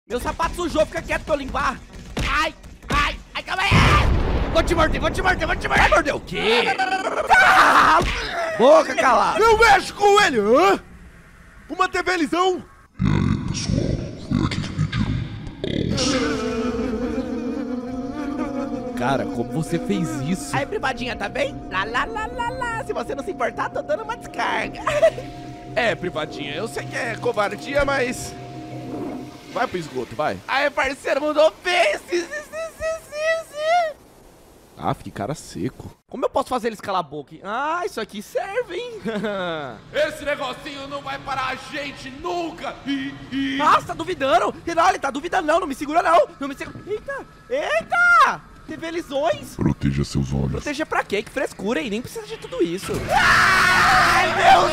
Meu sapato sujou, fica quieto pra eu limpar. Ai, calma aí. Vou te morder. Vai morder o quê? Boca calada. Eu mexo com ele, hã? Uma TVzão. Cara, como você fez isso? Aí, privadinha, tá bem? Lá. Se você não se importar, tô dando uma descarga. É, privadinha, eu sei que é covardia, mas... vai pro esgoto, vai. Aí, parceiro, mandou bem. Ah, que cara seco. Como eu posso fazer eles calar a boca? Ah, isso aqui serve, hein? Esse negocinho não vai parar a gente nunca. Nossa, tá duvidando? Não, ele tá duvidando não, não me segura não. Não me segura. Eita! TV lisões. Proteja seus olhos. Proteger pra quê? Que frescura, hein? Nem precisa de tudo isso. Ai, meus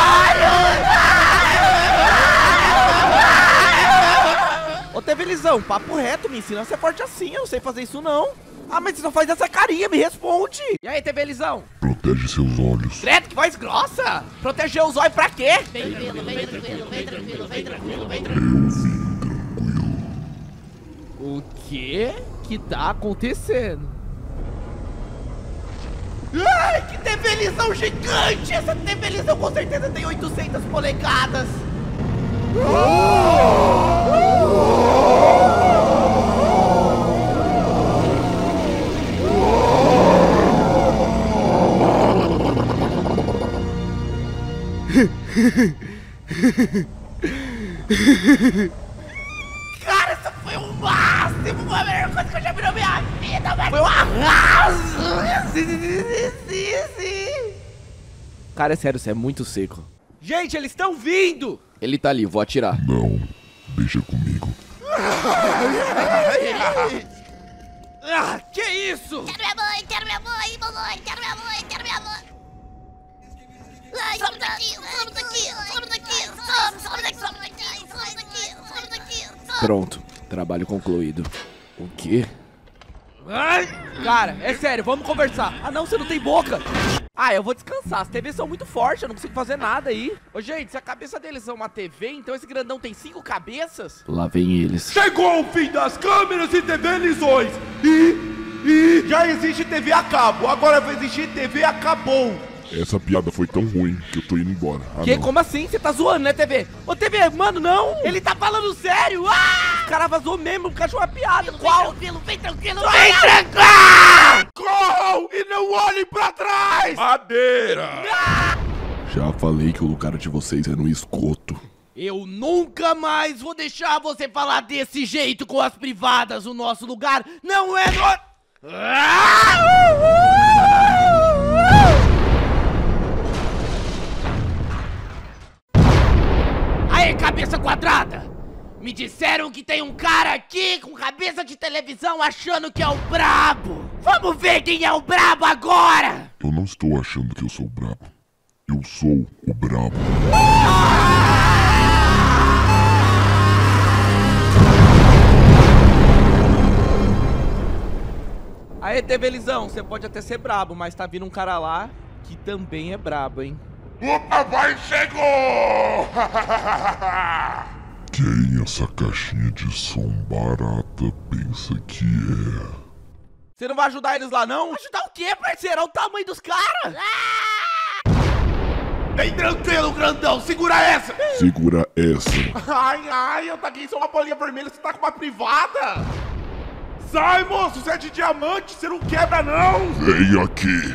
olhos! Ô, TV lisão, papo reto, me ensina a ser forte assim. Eu não sei fazer isso não. Ah, mas você só faz essa carinha, me responde. E aí, TV lisão? Protege seus olhos. Credo, que voz grossa! Proteger os olhos pra quê? Eu vim tranquilo. O que tá acontecendo? Ai, que televisão gigante! Essa televisão com certeza tem 800 polegadas! Cara, isso foi o máximo! Foi a melhor coisa que eu já vi na minha vida, velho! Foi um arraso! Cara, é sério, você é muito seco. Gente, eles estão vindo! Ele tá ali, vou atirar. Não, deixa comigo. Ah, que isso? Quero minha mãe, mamãe, quero minha mãe. Ai, some daqui. Pronto, trabalho concluído. O quê? Ai, cara, é sério, vamos conversar. Ah não, você não tem boca. Ah, eu vou descansar, as TVs são muito fortes, eu não consigo fazer nada aí. Ô gente, se a cabeça deles é uma TV, então esse grandão tem 5 cabeças? Lá vem eles. Chegou o fim das câmeras e TV lisões. E já existe TV a cabo, agora vai existir TV acabou. Essa piada foi tão ruim que eu tô indo embora. Que? Não. Como assim? Você tá zoando, né, TV? Ô, TV, mano, não! Ele tá falando sério! Ah! O cara vazou mesmo por causa de uma piada. Qual? Vem tranquilo. Vem trancar! Corram e não olhem pra trás. Madeira! Já falei que o lugar de vocês é no esgoto. Eu nunca mais vou deixar você falar desse jeito com as privadas. O nosso lugar não é no... Aê, cabeça quadrada! Me disseram que tem um cara aqui com cabeça de televisão achando que é o brabo! Vamos ver quem é o brabo agora! Eu não estou achando que eu sou brabo. Eu sou o brabo. Aê, TVzão, você pode até ser brabo, mas tá vindo um cara lá que também é brabo, hein? O papai chegou! Quem essa caixinha de som barata pensa que é? Você não vai ajudar eles lá, não? Ajudar o quê, parceiro? Olha o tamanho dos caras! Vem tranquilo, grandão, segura essa. Segura essa. Ai, eu taquei só uma bolinha vermelha, você tá com uma privada. Sai, moço, você é de diamante, você não quebra, não. Vem aqui.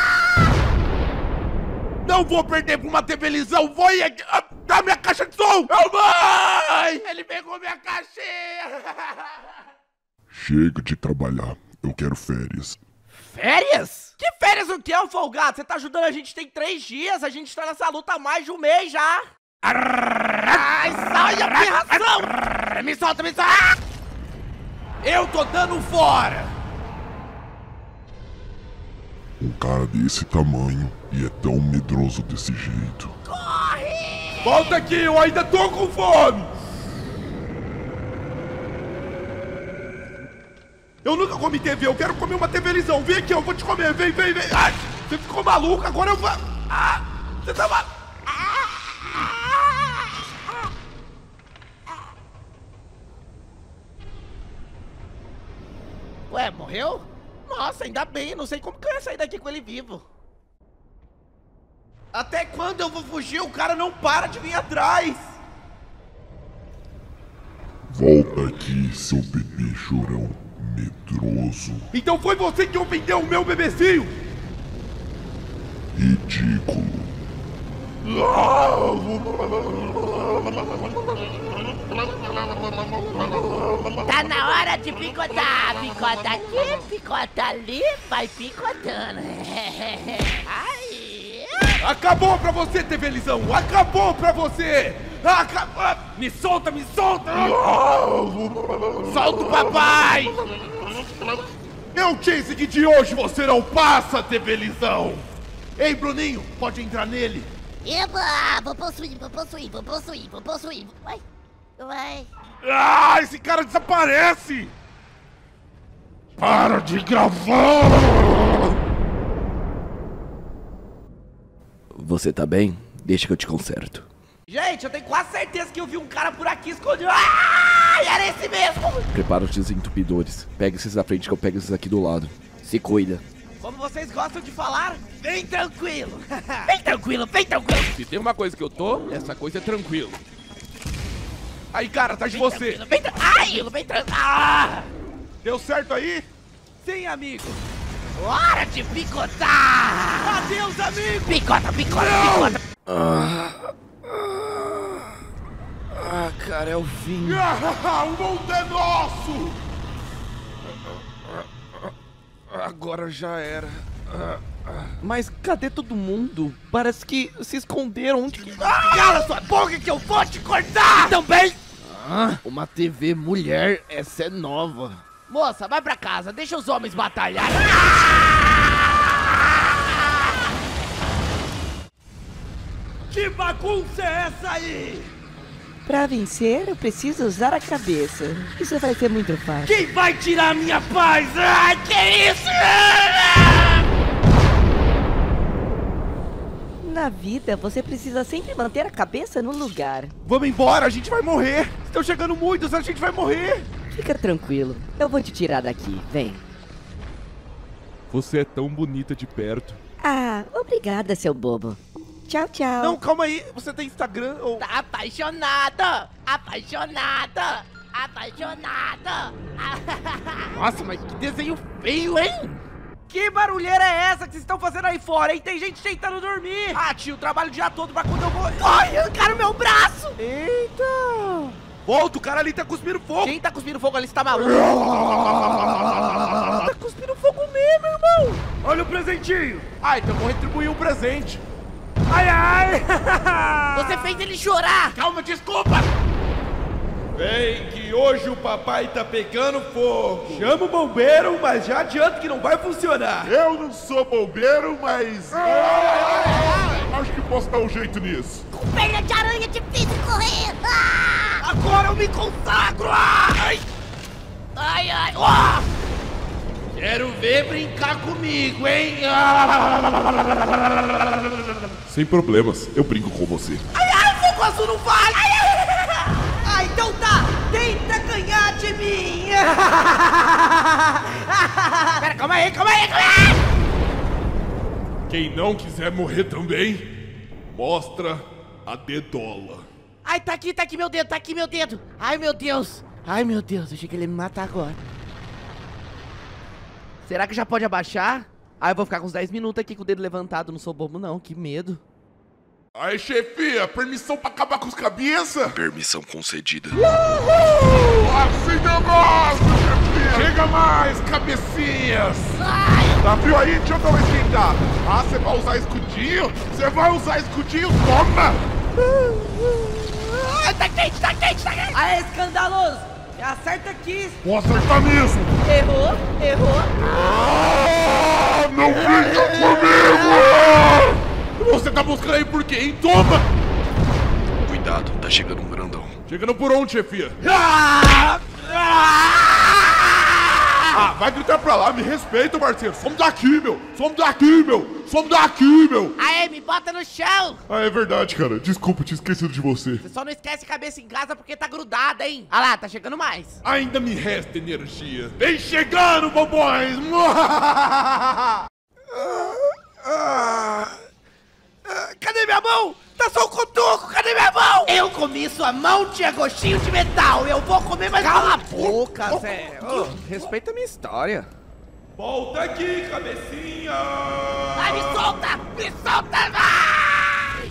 Não vou perder pra uma televisão, vou ir aqui. Dá minha caixa de som. Meu mãe! Ele pegou minha caixinha. Chega de trabalhar. Eu quero férias. Férias? Que férias o que é, o folgado? Você tá ajudando a gente tem 3 dias, a gente tá nessa luta há mais de um mês já. Ai, sai, aberração! Me solta, me solta! Eu tô dando fora! Um cara desse tamanho e é tão medroso desse jeito. Corre! Volta aqui, eu ainda tô com fome. Eu nunca comi TV, eu quero comer uma TVzão. Vem aqui, eu vou te comer, vem. Ai, você ficou maluco, agora eu vou... você tá maluco. Ué, morreu? Nossa, ainda bem, não sei como que eu ia sair daqui com ele vivo. Até quando eu vou fugir? O cara não para de vir atrás. Volta aqui, seu bebê chorão medroso. Então foi você que ofendeu o meu bebezinho? Ridículo. Tá na hora de picotar. Picota aqui, picota ali, vai picotando. Ai. Acabou pra você, Tevelizão! Acabou pra você! Acabou! Me solta, me solta! Solta o papai! Meu chasing de hoje você não passa, Tevelizão! Ei, Bruninho, pode entrar nele? Eba, vou possuir, vou possuir, vou possuir, vou possuir. Vai, vai. Ah, esse cara desaparece! Para de gravar! Você tá bem? Deixa que eu te conserto. Gente, eu tenho quase certeza que eu vi um cara por aqui escondido. Ah, era esse mesmo! Prepara os desentupidores. Pega esses da frente que eu pego esses aqui do lado. Se cuida. Como vocês gostam de falar, vem tranquilo. Vem tranquilo, vem tranquilo. Se tem uma coisa que eu tô, essa coisa é tranquilo. Aí, cara, atrás de você! Vem tranquilo, vem tranquilo. Ah! Deu certo aí? Sim, amigo. Hora de picotar. Adeus, amigo. Picota, picota, picota. Cara, é o fim. O mundo é nosso! Agora já era. Mas cadê todo mundo? Parece que se esconderam. Onde que... Cala sua boca que eu vou te cortar. Também. Uma TV mulher, essa é nova. Moça, vai pra casa, deixa os homens batalhar. Que bagunça é essa aí? Pra vencer, eu preciso usar a cabeça. Isso vai ser muito fácil. Quem vai tirar a minha paz? Ai, que isso? Na vida, você precisa sempre manter a cabeça no lugar. Vamos embora, a gente vai morrer! Estão chegando muitos, a gente vai morrer! Fica tranquilo, eu vou te tirar daqui, vem. Você é tão bonita de perto. Ah, obrigada, seu bobo. Tchau, tchau. Não, calma aí, você tem Instagram ou... Tá apaixonada, apaixonada, apaixonada. Nossa, mas que desenho feio, hein? Que barulheira é essa que vocês estão fazendo aí fora, hein? Tem gente tentando dormir. Ah, tio, trabalho o dia todo pra quando eu vou... Ai, arrancaram meu braço. Eita! Volta, o cara ali tá cuspindo fogo! Quem tá cuspindo fogo ali, você tá maluco? Tá cuspindo fogo mesmo, irmão. Olha o presentinho! Ah, então vou retribuir um presente. Ai, ai! Você fez ele chorar. Calma, desculpa! Vem que hoje o papai tá pegando fogo! Chama o bombeiro, mas já adianto que não vai funcionar! Eu não sou bombeiro, mas... acho que posso dar um jeito nisso. Com perna de aranha é difícil correr. Ah! Agora eu me consagro. Ai, ai, ai. Ah! Quero ver brincar comigo, hein? Sem problemas, eu brinco com você. Ai, ai, fogo azul não vale. Ai, ai. Ah, então tá. Tenta ganhar de mim. Pera, calma aí, calma aí, calma aí. Quem não quiser morrer também, mostra a dedola. Ai, tá aqui meu dedo, tá aqui meu dedo. Ai, meu Deus. Ai, meu Deus, achei que ele ia me matar agora. Será que já pode abaixar? Ah, eu vou ficar com uns 10 minutos aqui com o dedo levantado, não sou bobo não, que medo. Aí, chefia, permissão pra acabar com os cabeças? Permissão concedida. Assim eu gosto, chefia! Chega mais, cabecinhas! Tá frio aí? Deixa eu dar uma esquentada. Ah, você vai usar escudinho? Você vai usar escudinho? Toma! Tá quente, tá quente, tá quente! Aê, escandaloso! Acerta aqui! Vou acertar mesmo! Errou, errou! Ah, não brinca comigo! Você tá buscando aí por quê, hein? Toma! Cuidado, tá chegando um grandão. Chegando por onde, chefia? Vai vai gritar pra lá, me respeita, parceiro. Somos daqui, meu. Somos daqui, meu. Somos daqui, meu. Aê, me bota no chão. Ah, é verdade, cara. Desculpa, tinha esquecido de você. Você só não esquece a cabeça em casa porque tá grudada, hein? Ah lá, tá chegando mais. Ainda me resta energia. Vem chegando, bobões. Cadê minha mão? Tá só o cotoco, cadê minha mão? Eu comi sua mão, tinha gostinho de metal. Eu vou comer mais. Cala a boca, Zé. Respeita a minha história. Volta aqui, cabecinha. Ai, me solta! Me solta, vai!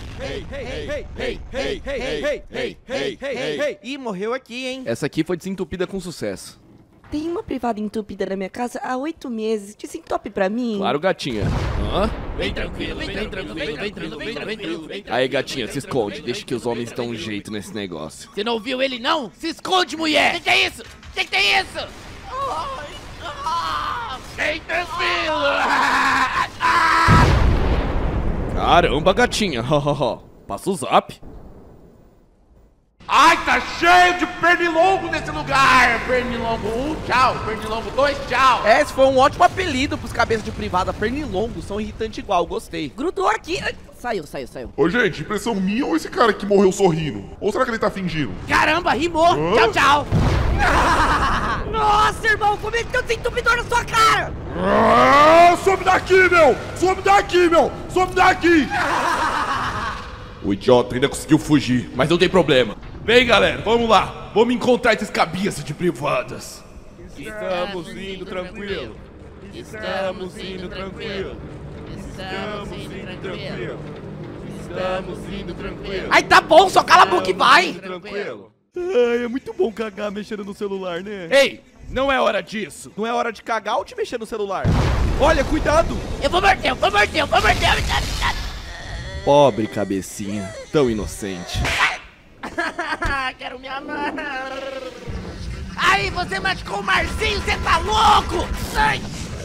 Ei. Ih, morreu aqui, hein? Essa aqui foi desentupida com sucesso. Tem uma privada entupida na minha casa há 8 meses. Desentope pra mim. Claro, gatinha. Hã? Vem tranquilo, vem tranquilo, vem tranquilo, vem tranquilo. Aí, gatinha, se esconde. Deixa que os homens dão um jeito nesse negócio. Você não ouviu ele, não? Se esconde, mulher! Que é isso? Que é isso? Vem tranquilo! Caramba, gatinha. Passa o zap. Ai, tá cheio de pernilongo nesse lugar. Pernilongo 1, tchau. Pernilongo 2, tchau. Esse foi um ótimo apelido pros cabeças de privada. Pernilongos são irritantes igual, gostei. Grudou aqui. Ai, saiu. Ô, gente, impressão minha ou esse cara que morreu sorrindo? Ou será que ele tá fingindo? Caramba, rimou! Tchau, tchau! Nossa, irmão, como é que tem um desentupidor na sua cara? Some daqui, meu. Some daqui, meu. Some daqui. O idiota ainda conseguiu fugir, mas não tem problema. Vem, galera, vamos lá. Vamos encontrar esses cabeças de privadas. Estamos indo tranquilo. Estamos indo tranquilo. Estamos indo tranquilo. Estamos indo tranquilo. Ai, tá bom, só cala a boca e vai. Tranquilo. Ai, é muito bom cagar mexendo no celular, né? Ei, não é hora disso. Não é hora de cagar ou de mexer no celular. Olha, cuidado. Eu vou morder, eu vou morder, eu vou morder. Pobre cabecinha, tão inocente. Quero me amar. Aí, você machucou o Marcinho, você tá louco? Ai.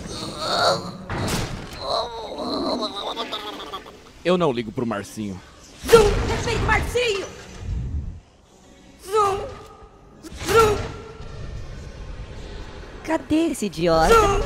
Eu não ligo pro Marcinho. Zoom, respeito, Marcinho. Zoom. Zoom. Cadê esse idiota? Zoom.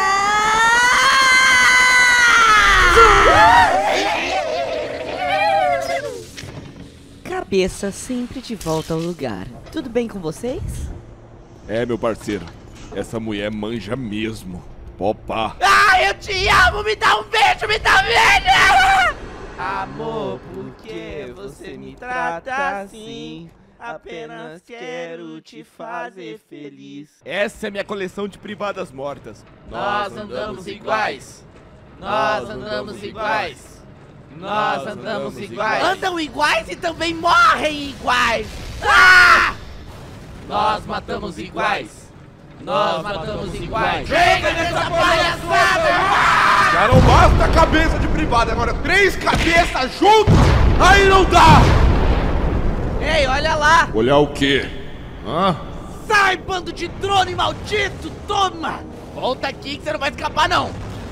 Cabeça sempre de volta ao lugar. Tudo bem com vocês? É, meu parceiro, essa mulher manja mesmo. Opa! Ai, eu te amo, me dá um beijo, me dá um beijo! Amor, por que você me trata assim? Apenas quero te fazer feliz. Essa é minha coleção de privadas mortas. Nós andamos iguais. Nós andamos iguais. Nós andamos iguais. Andam iguais e também morrem iguais. Ah! Nós matamos iguais. Nós matamos iguais. Chega dessa palhaçada! Já não basta a cabeça de privada, agora 3 cabeças juntos, aí não dá! Ei, olha lá. Olhar o quê? Hã? Sai, bando de drone maldito, toma. Volta aqui que você não vai escapar, não.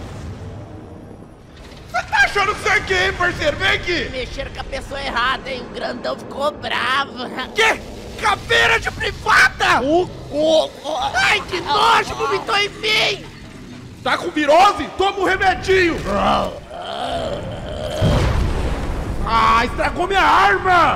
Você tá achando que você é quem, parceiro? Vem aqui! Mexeram com a pessoa errada, hein? O grandão ficou bravo. Que? Caveira de privada? Ai, que nojo, vomitou em mim! Tá com virose? Toma um remedinho! Ah, estragou minha arma!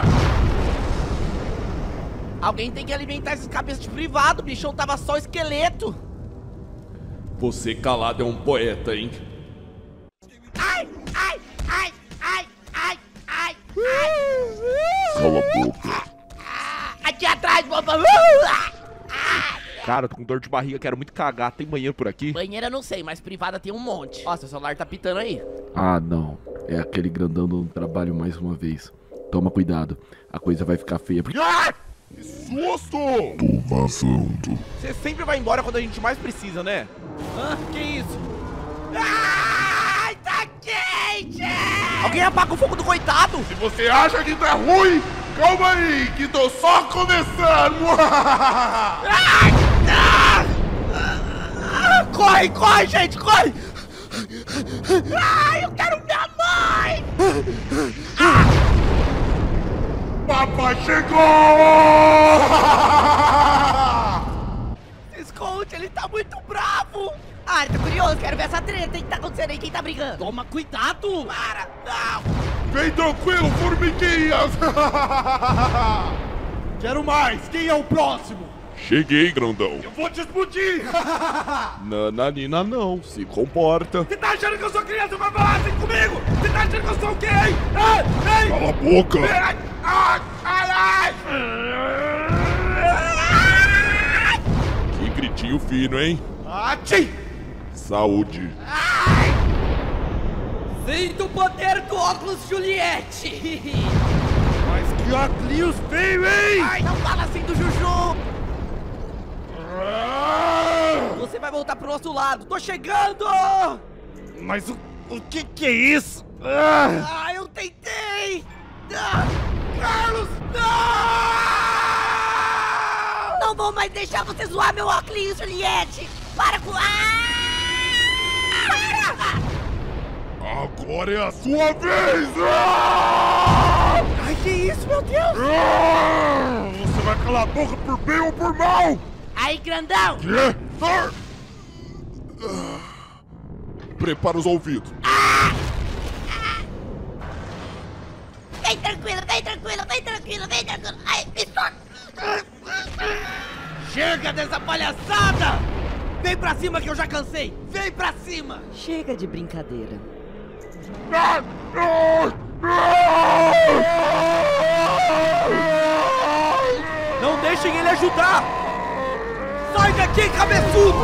Alguém tem que alimentar esses cabeças de privado, o bichão tava só esqueleto. Você calado é um poeta, hein? Ai, ai, ai, ai, ai, ai, Cala a boca. aqui atrás, boba! Cara, eu tô com dor de barriga, quero muito cagar. Tem banheiro por aqui? Banheira não sei, mas privada tem um monte. Ó, seu celular tá pitando aí. Ah, não. É aquele grandão do trabalho mais uma vez. Toma cuidado, a coisa vai ficar feia. Ah! Que susto! Tô vazando. Você sempre vai embora quando a gente mais precisa, né? Hã? Que isso? Ai, tá quente! Alguém apaga o fogo do coitado! Se você acha que tá ruim, calma aí, que tô só começando! Corre, corre, gente, corre! Ai, eu quero minha mãe! Papai chegou! Se esconde, ele tá muito bravo! novo? Ai, tô curioso, quero ver essa treta. O que tá acontecendo aí? Quem tá brigando? Toma cuidado! Para! Não! Vem tranquilo, formiguinhas! Quero mais! Quem é o próximo? Cheguei, grandão. Eu vou te explodir! Nananina não, se comporta. Você tá achando que eu sou criança? Vai falar assim comigo? Você tá achando que eu sou o quê, hein? Ei! Ei! Cala a boca! Ai! Ai! Ai! Ai! Que gritinho fino, hein? Ati! Saúde. Sinto o poder do óculos Juliette! Mas que óculos feio, hein? Ai, não fala assim do Juju! Você vai voltar pro nosso lado, tô chegando! Mas o que é isso? Ah! Ah, eu tentei! Carlos! Não! Não vou mais deixar você zoar meu óculos Juliette! Para com... Agora é a sua vez! Ai, que isso, meu Deus? Você vai calar a boca por bem ou por mal? Aí, grandão! Quê? Prepara os ouvidos. Vem tranquilo, vem tranquilo, vem tranquilo, vem tranquilo! Ai, me solta! Chega dessa palhaçada! Vem pra cima que eu já cansei! Vem pra cima! Chega de brincadeira. Não deixem ele ajudar! Sai daqui, cabeçudo!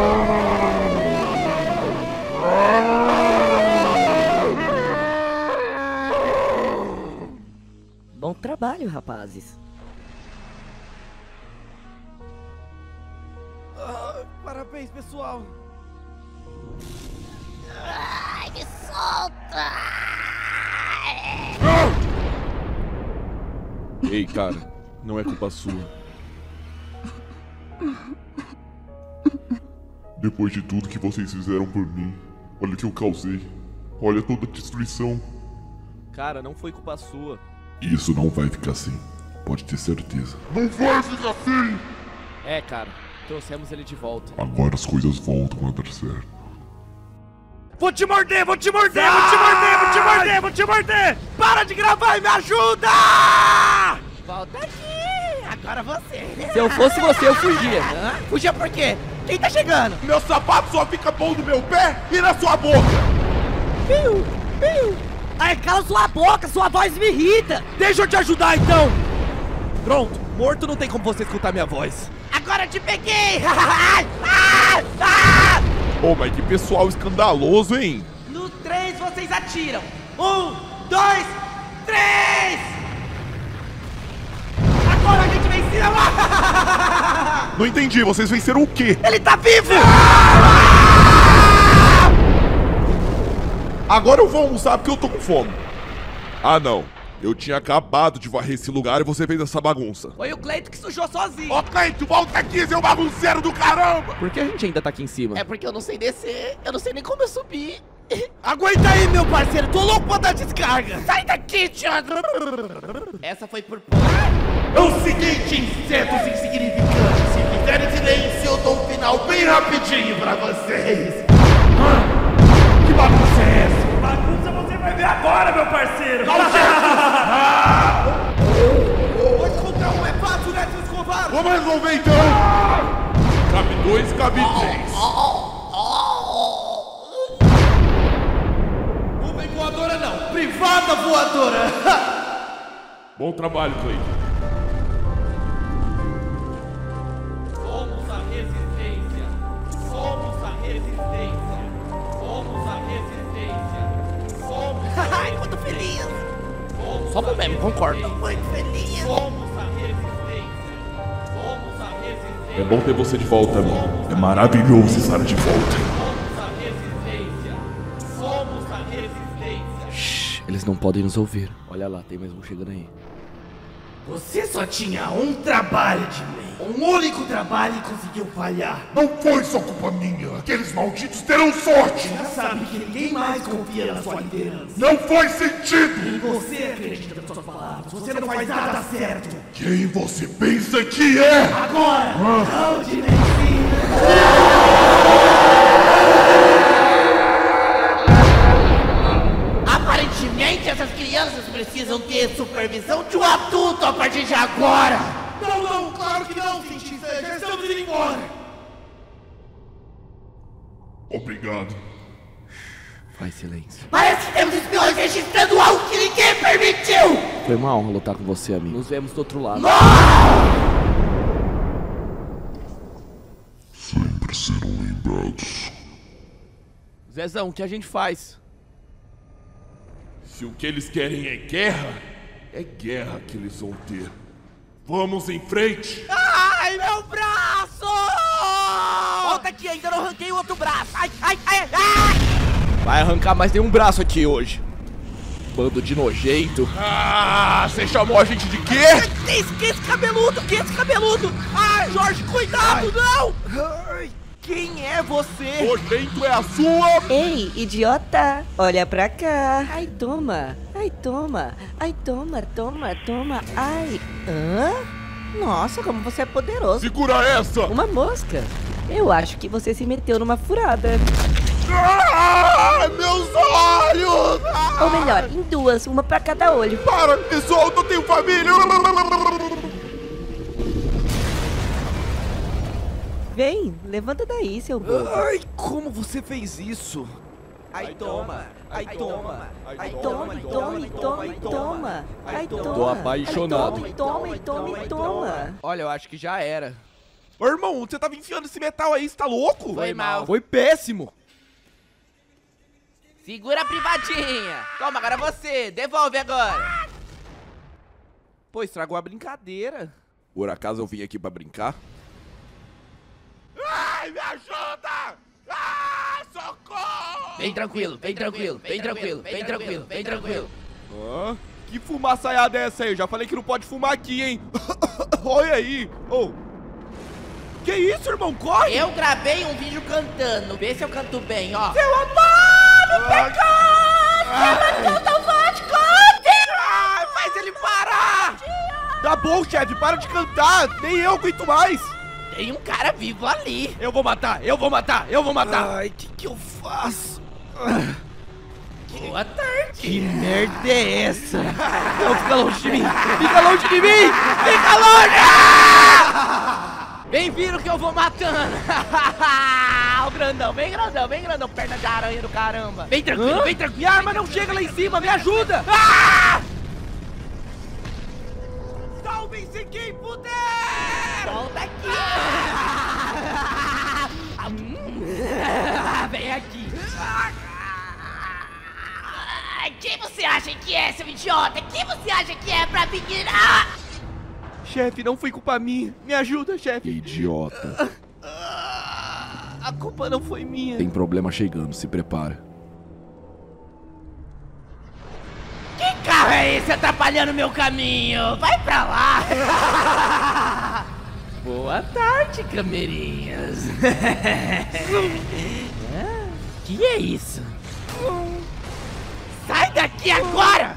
Bom trabalho, rapazes. Parabéns, pessoal! Ai, me solta! Ei, cara, não é culpa sua. Depois de tudo que vocês fizeram por mim, olha o que eu causei. Olha toda a destruição. Cara, não foi culpa sua. Isso não vai ficar assim. Pode ter certeza. Não vai ficar assim! É, cara, trouxemos ele de volta. Agora as coisas voltam a dar certo. Vou te morder, vou te morder, vou te morder, vou te morder, vou te morder! Para de gravar e me ajuda! Volta aqui! Agora você! Se eu fosse você, eu fugia. Fugia por quê? Quem tá chegando? Meu sapato só fica bom no meu pé e na sua boca! Piu! Piu! Ai, cala sua boca, sua voz me irrita! Deixa eu te ajudar então! Pronto, morto não tem como você escutar minha voz. Agora eu te peguei! Ô, mas que pessoal escandaloso, hein? No 3 vocês atiram! 1, 2, 3! Agora a gente venceu! Não entendi, vocês venceram o quê? Ele tá vivo! Agora eu vou almoçar porque eu tô com fome. Ah, não. Eu tinha acabado de varrer esse lugar e você fez essa bagunça. Foi o Cleito que sujou sozinho. Ô, Cleito, volta aqui, seu bagunceiro do caramba! Por que a gente ainda tá aqui em cima? É porque eu não sei descer, eu não sei nem como eu subir. Aguenta aí, meu parceiro, tô louco pra dar descarga. Sai daqui, Thiago! Essa foi por... É o seguinte, insetos insignificantes, se fizerem silêncio, eu dou um final bem rapidinho pra vocês. Que bagunça é essa? Bagunça você vai ver agora, meu parceiro. Dá um jeito! 2 contra 1 é fácil, né, seus covardes? Vamos resolver então! Cabe 2, cabe 3. Nuvem voadora não, privada voadora. Bom trabalho, Cleito. Somos a resistência. Somos a resistência. Somos a resistência. Somos a Ai, quanto feliz! Só pro meme, concordo. Muito feliz! Somos a resistência. Somos a resistência. É bom ter você de volta, amigo. É maravilhoso estar de volta. Somos a resistência. Somos a resistência. Shhh, eles não podem nos ouvir. Olha lá, tem mais um chegando aí. Você só tinha um trabalho de mim. Um único trabalho e conseguiu falhar. Não foi só culpa minha. Aqueles malditos terão sorte. Já sabe que ninguém mais confia na sua liderança. Não faz sentido. Você acredita nas suas palavras. Você não faz nada certo. Quem você pensa que é? Agora, não de medicina. precisam ter supervisão de um adulto a partir de agora! Não, claro que não, cientista. Já estamos indo embora. Obrigado. Faz silêncio. Parece que temos espiões registrando algo que ninguém permitiu! Foi uma honra lutar com você, amigo. Nos vemos do outro lado. Sempre serão lembrados. Zezão, o que a gente faz? Se o que eles querem é guerra que eles vão ter. Vamos em frente! Ai, meu braço! Volta aqui, ainda não arranquei o outro braço. Ai, ai, ai, ai! Vai arrancar mais de um braço aqui hoje. Bando de nojento. Ah, você chamou a gente de quê? Que esse cabeludo, que esse cabeludo! Ai, Jorge, cuidado, não! Ai, quem é você? Nojento é a sua! Ei, idiota! Olha pra cá! Ai, toma! Ai, toma! Ai, toma, toma, toma! Ai! Hã? Nossa, como você é poderoso! Segura essa! Uma mosca! Eu acho que você se meteu numa furada. Ah, meus olhos! Ah, Ou melhor, em duas, uma pra cada olho. para, me solta, eu tenho família! Vem, levanta daí, seu bobo. Ai, como você fez isso? Ai, toma! Ai, toma! Ai, Toma, toma, toma, toma. Ai, toma. Tô apaixonado. Ai, toma, toma, toma. Olha, eu acho que já era. Ô, irmão, você tava enfiando esse metal aí, você tá louco? Foi mal. Foi péssimo. Segura a privadinha! Toma, agora você! Devolve agora! Pô, estragou a brincadeira. Por acaso eu vim aqui pra brincar? Ai, me ajuda! Ah, socorro! Vem tranquilo, vem tranquilo, vem tranquilo, vem tranquilo, vem tranquilo. Hã? Que fumaçaiada é essa aí? Eu já falei que não pode fumar aqui, hein? Olha aí! Ô! Que isso, irmão? Corre! Eu gravei um vídeo cantando, vê se eu canto bem, ó. Seu amado pecado! Ai, faz ele parar! Tá bom, chefe, para de cantar! Nem eu aguento mais! Tem um cara vivo ali. Eu vou matar, eu vou matar, eu vou matar! Ai, que eu faço? Boa tarde. Que merda é essa? Não, fica longe de mim! Fica longe de mim! Fica longe! Vem vindo que eu vou matando. O grandão, vem grandão, perna de aranha do caramba. Vem tranquilo, vem tranquilo. Minha arma não chega lá em cima, me ajuda! Salvem-se quem puder! Volta aqui. Vem aqui. Quem você acha que é, seu idiota? Quem você acha que é pra vir? Chefe, não foi culpa minha. Me ajuda, chefe. Idiota. A culpa não foi minha. Tem problema chegando, se prepara. Que carro é esse atrapalhando meu caminho? Vai pra lá. Boa tarde, camerinhas. Que é isso? Sai daqui agora!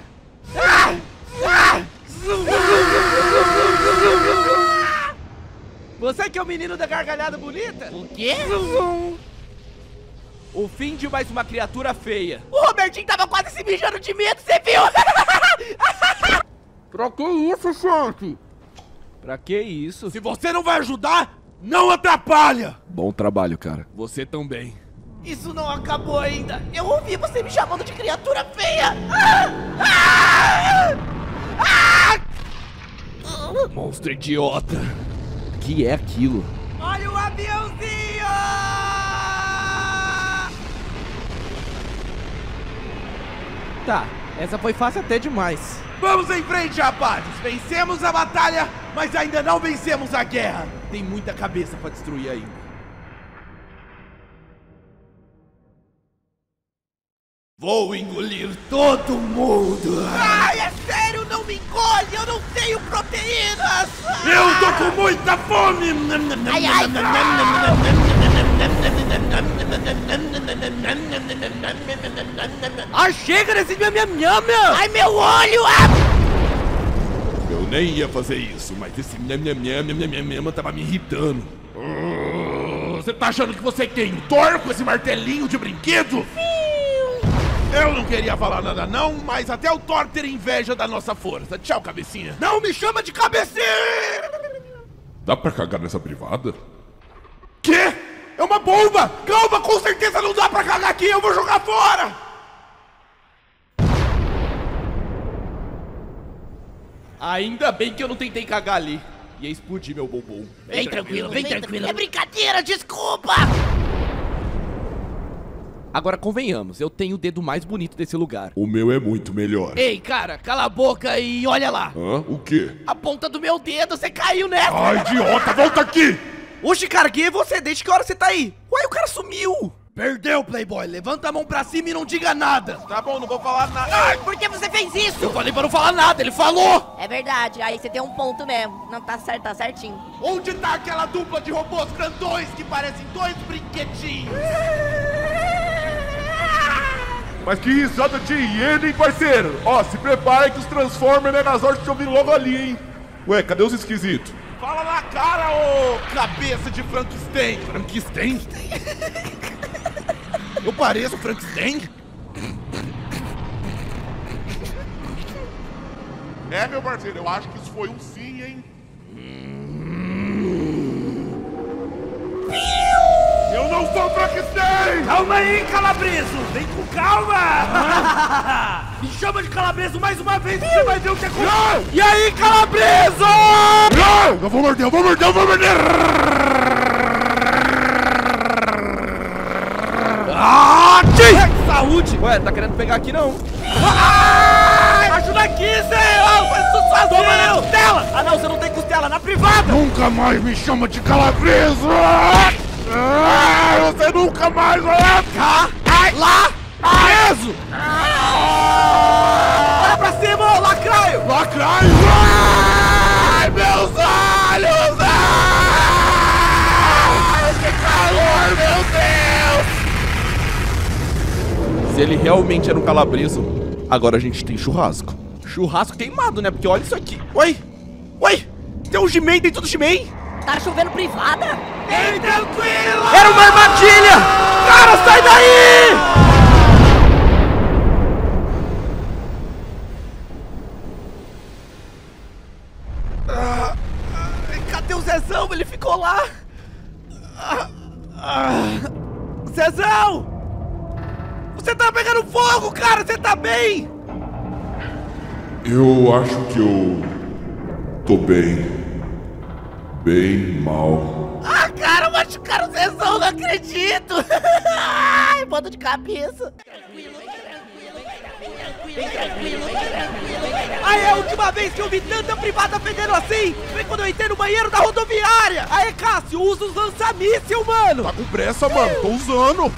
Você que é o menino da gargalhada bonita? O quê? O fim de mais uma criatura feia. O Robertinho tava quase se mijando de medo, você viu? Pra que isso, chefe? Pra que isso? Se você não vai ajudar, não atrapalha! Bom trabalho, cara. Você também. Isso não acabou ainda. Eu ouvi você me chamando de criatura feia. Monstro idiota. Que é aquilo? Olha o aviãozinho! Tá, essa foi fácil até demais. Vamos em frente, rapazes! Vencemos a batalha, mas ainda não vencemos a guerra! Tem muita cabeça pra destruir ainda. Vou engolir todo mundo! Ai, é sério, não me engole! Eu não tenho proteínas! Eu tô com muita fome! Ai, ai. Ah, chega desse nham-nham-nham! Ai, meu olho! Eu nem ia fazer isso, mas esse nham tava me irritando. Você tá achando que você é quem? Thor com esse martelinho de brinquedo? Eu não queria falar nada não, mas até o Thor ter inveja da nossa força. Tchau, cabecinha. Não me chama de cabecinha! Dá pra cagar nessa privada? Quê? É uma bomba! Calma, com certeza não dá pra cagar aqui, eu vou jogar fora! Ainda bem que eu não tentei cagar ali. Ia explodir meu bumbum. Vem tranquilo, vem tranquilo. É brincadeira, desculpa! Agora convenhamos, eu tenho o dedo mais bonito desse lugar. O meu é muito melhor. Ei, cara, cala a boca e olha lá. Hã? O quê? A ponta do meu dedo, você caiu nessa. Ai, idiota, volta aqui! Oxe, cara, quem é você? Desde que hora você tá aí? Uai, o cara sumiu! Perdeu, Playboy. Levanta a mão pra cima e não diga nada. Tá bom, não vou falar nada. Ai, por que você fez isso? Eu falei pra não falar nada, ele falou! É verdade, aí você tem um ponto mesmo. Não, tá certo, tá certinho. Onde tá aquela dupla de robôs grandões que parecem dois brinquedinhos? Mas que risada de hiena, hein, parceiro? Ó, se prepara que os Transformers Megazord estão vindo logo ali, hein? Ué, cadê os esquisitos? Fala na cara, ô cabeça de Frankenstein. Frankenstein? Eu pareço Frankenstein? É, meu parceiro, eu acho que isso foi um sim, hein? Eu não sou Frankenstein! Calma aí, Calabreso! Vem com calma! Me chama de Calabreso mais uma vez e você vai ver o que acontece! E aí, Calabreso! Eu vou morder, eu vou morder, eu vou morder! Saúde! Ué, tá querendo pegar aqui não? Ajuda aqui, Zé! Faz isso sozinho! Toma na costela! Ah não, você não tem costela, na privada! Nunca mais me chama de calabreso! Você nunca mais vai ficar Lá! Preso! Vai pra cima, ô lacraio! lacraio! Ai, meus olhos! Ai, que calor, meu Deus! Se ele realmente era um calabreso, agora a gente tem churrasco. Churrasco queimado, né? Porque olha isso aqui. Oi! Oi! Tem um He-Man dentro do He-Man! Tá chovendo privada? Vem tranquilo! Era uma armadilha! Cara, sai daí! Cadê o Zezão? Ele ficou lá! Zezão! Você tá pegando fogo, cara! Você tá bem? Eu acho que eu tô bem. Bem mal. Ah, cara, machucaram o Zezão, não acredito! Ai, banda de cabeça! Aí é a última vez que eu vi tanta privada fedendo assim! Foi quando eu entrei no banheiro da rodoviária! Aí, Cássio, usa os lança-míssil, mano! Tá com pressa, mano. Tô usando.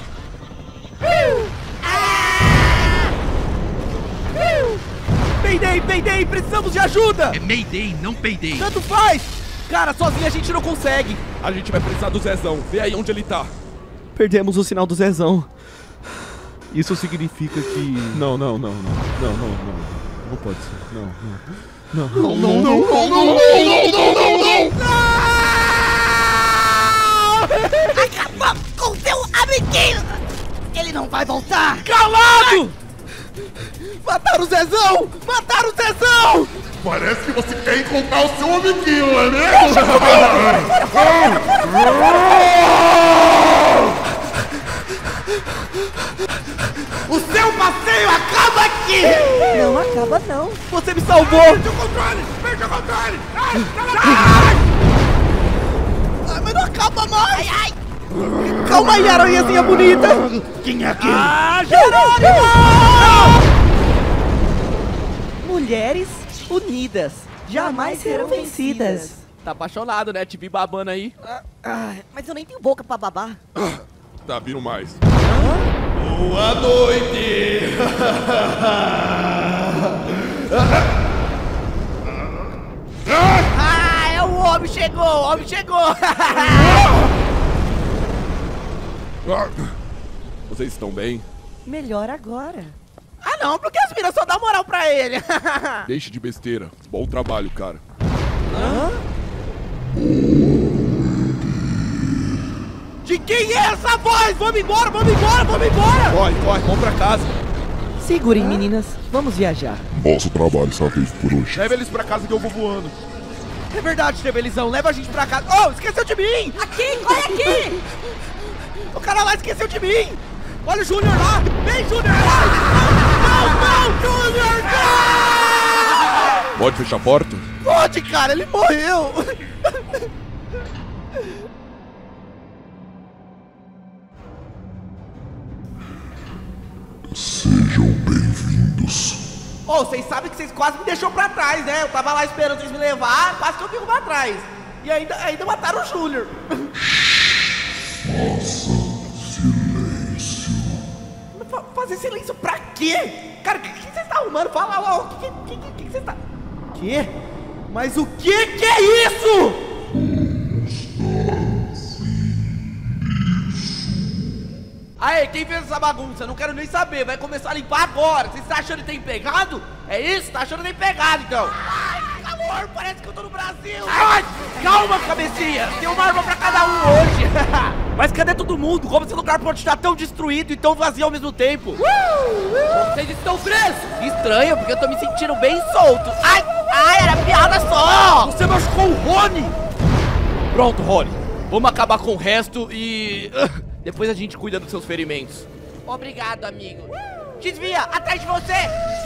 Peidei, precisamos de ajuda! É Mayday, não peidei. Tanto faz! Cara, sozinho a gente não consegue! A gente vai precisar do Zezão. Vê aí onde ele tá. Perdemos o sinal do Zezão. Isso significa que... Não pode ser. Não. Acabou com seu amiguinho! Ele não vai voltar! Calado! Mataram o Zezão! Mataram o Zezão! Parece que você quer encontrar o seu amiguinho, não é mesmo? O seu passeio acaba aqui! Não acaba, não. Você me salvou! Perde o controle! Perde o controle! Ai, mas não acaba mais! Ai! Calma aí, aranhazinha bonita! Quem é aquele? Ah, Jerônimo! Mulheres unidas jamais serão vencidas. Tá apaixonado, né? Te vi babando aí. Mas eu nem tenho boca pra babar. Tá vindo mais. Boa noite! Ah, é o homem chegou! O homem chegou! Vocês estão bem? Melhor agora. Ah não, porque as minas só dão moral pra ele! Deixe de besteira. Bom trabalho, cara. De quem é essa voz? Vamos embora, vamos embora, vamos embora! Corre, vamos pra casa. Segurem, meninas. Vamos viajar. Nosso trabalho está feito por hoje. Leva eles pra casa que eu vou voando. É verdade, Tebelizão, leva a gente pra casa. Oh, esqueceu de mim! Aqui, corre aqui! O cara lá esqueceu de mim! Olha o Júnior lá! Vem, Júnior! Não, Júnior! Não! Pode fechar a porta? Pode, cara, ele morreu! Sejam bem-vindos. Ô, vocês sabem que vocês quase me deixou pra trás, né? Eu tava lá esperando vocês me levar, quase que eu fico pra trás. E ainda mataram o Júnior. Faça silêncio. Fazer silêncio pra quê? Cara, o que você tá arrumando? Fala lá, o que você tá... Quê? Mas o que é isso? Aê, quem fez essa bagunça? Não quero nem saber, vai começar a limpar agora. Você tá achando que tem pegado? É isso? Tá achando que tem pegado, então. Ai, que calor, parece que eu tô no Brasil. Ai, calma, cabecinha, tem uma arma pra cada um hoje. Mas cadê todo mundo? Como esse lugar pode estar tão destruído e tão vazio ao mesmo tempo? Vocês estão presos. Estranho, porque eu tô me sentindo bem solto. Ai, era piada só. Você machucou o Rony. Pronto, Rony, vamos acabar com o resto e... depois a gente cuida dos seus ferimentos. Obrigado, amigo. Desvia, atrás de você.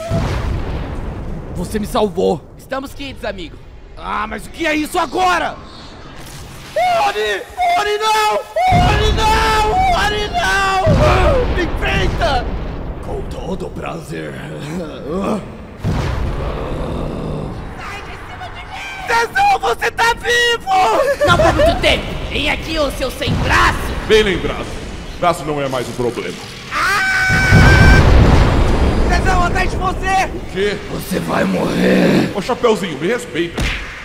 Você me salvou. Estamos quites, amigo. Ah, mas o que é isso agora? Rony! Rony, não! Rony, não! Rony, não! Me enfrenta! Com todo prazer. Sai de cima de mim! Tesão, você tá vivo! Não por muito tempo. Vem aqui, ô seu sem braço. Bem lembrado. Braço não é mais um problema. Tesão, atrás de você! O quê? Você vai morrer! Ô, Chapeuzinho, me respeita.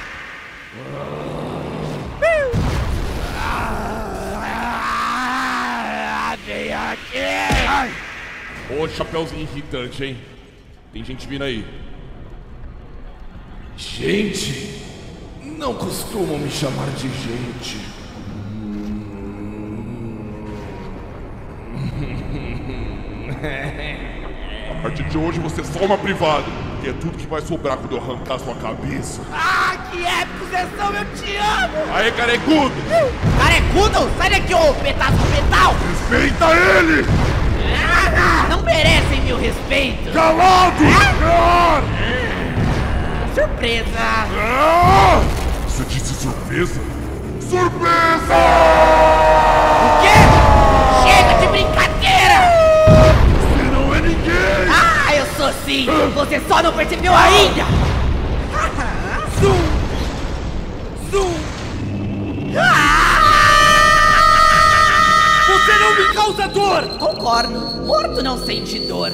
Vem aqui! Ô, Chapeuzinho irritante, hein? Tem gente vindo aí. Gente, não costumam me chamar de gente. A partir de hoje você é só uma privada, que é tudo que vai sobrar quando eu arrancar sua cabeça. Ah, que épico, Zezão, eu te amo! Aê, carecudo! Carecudo, sai daqui, ô pedaço de metal. Respeita ele! Não merecem meu respeito. Calado! Surpresa. Você disse surpresa? Surpresa! O quê? Chega de brincadeira. Você não é ninguém! Ah, eu sou sim. Você só não percebeu ainda. Zoom! Zoom! Você não me causa dor! Concordo. Morto não sente dor.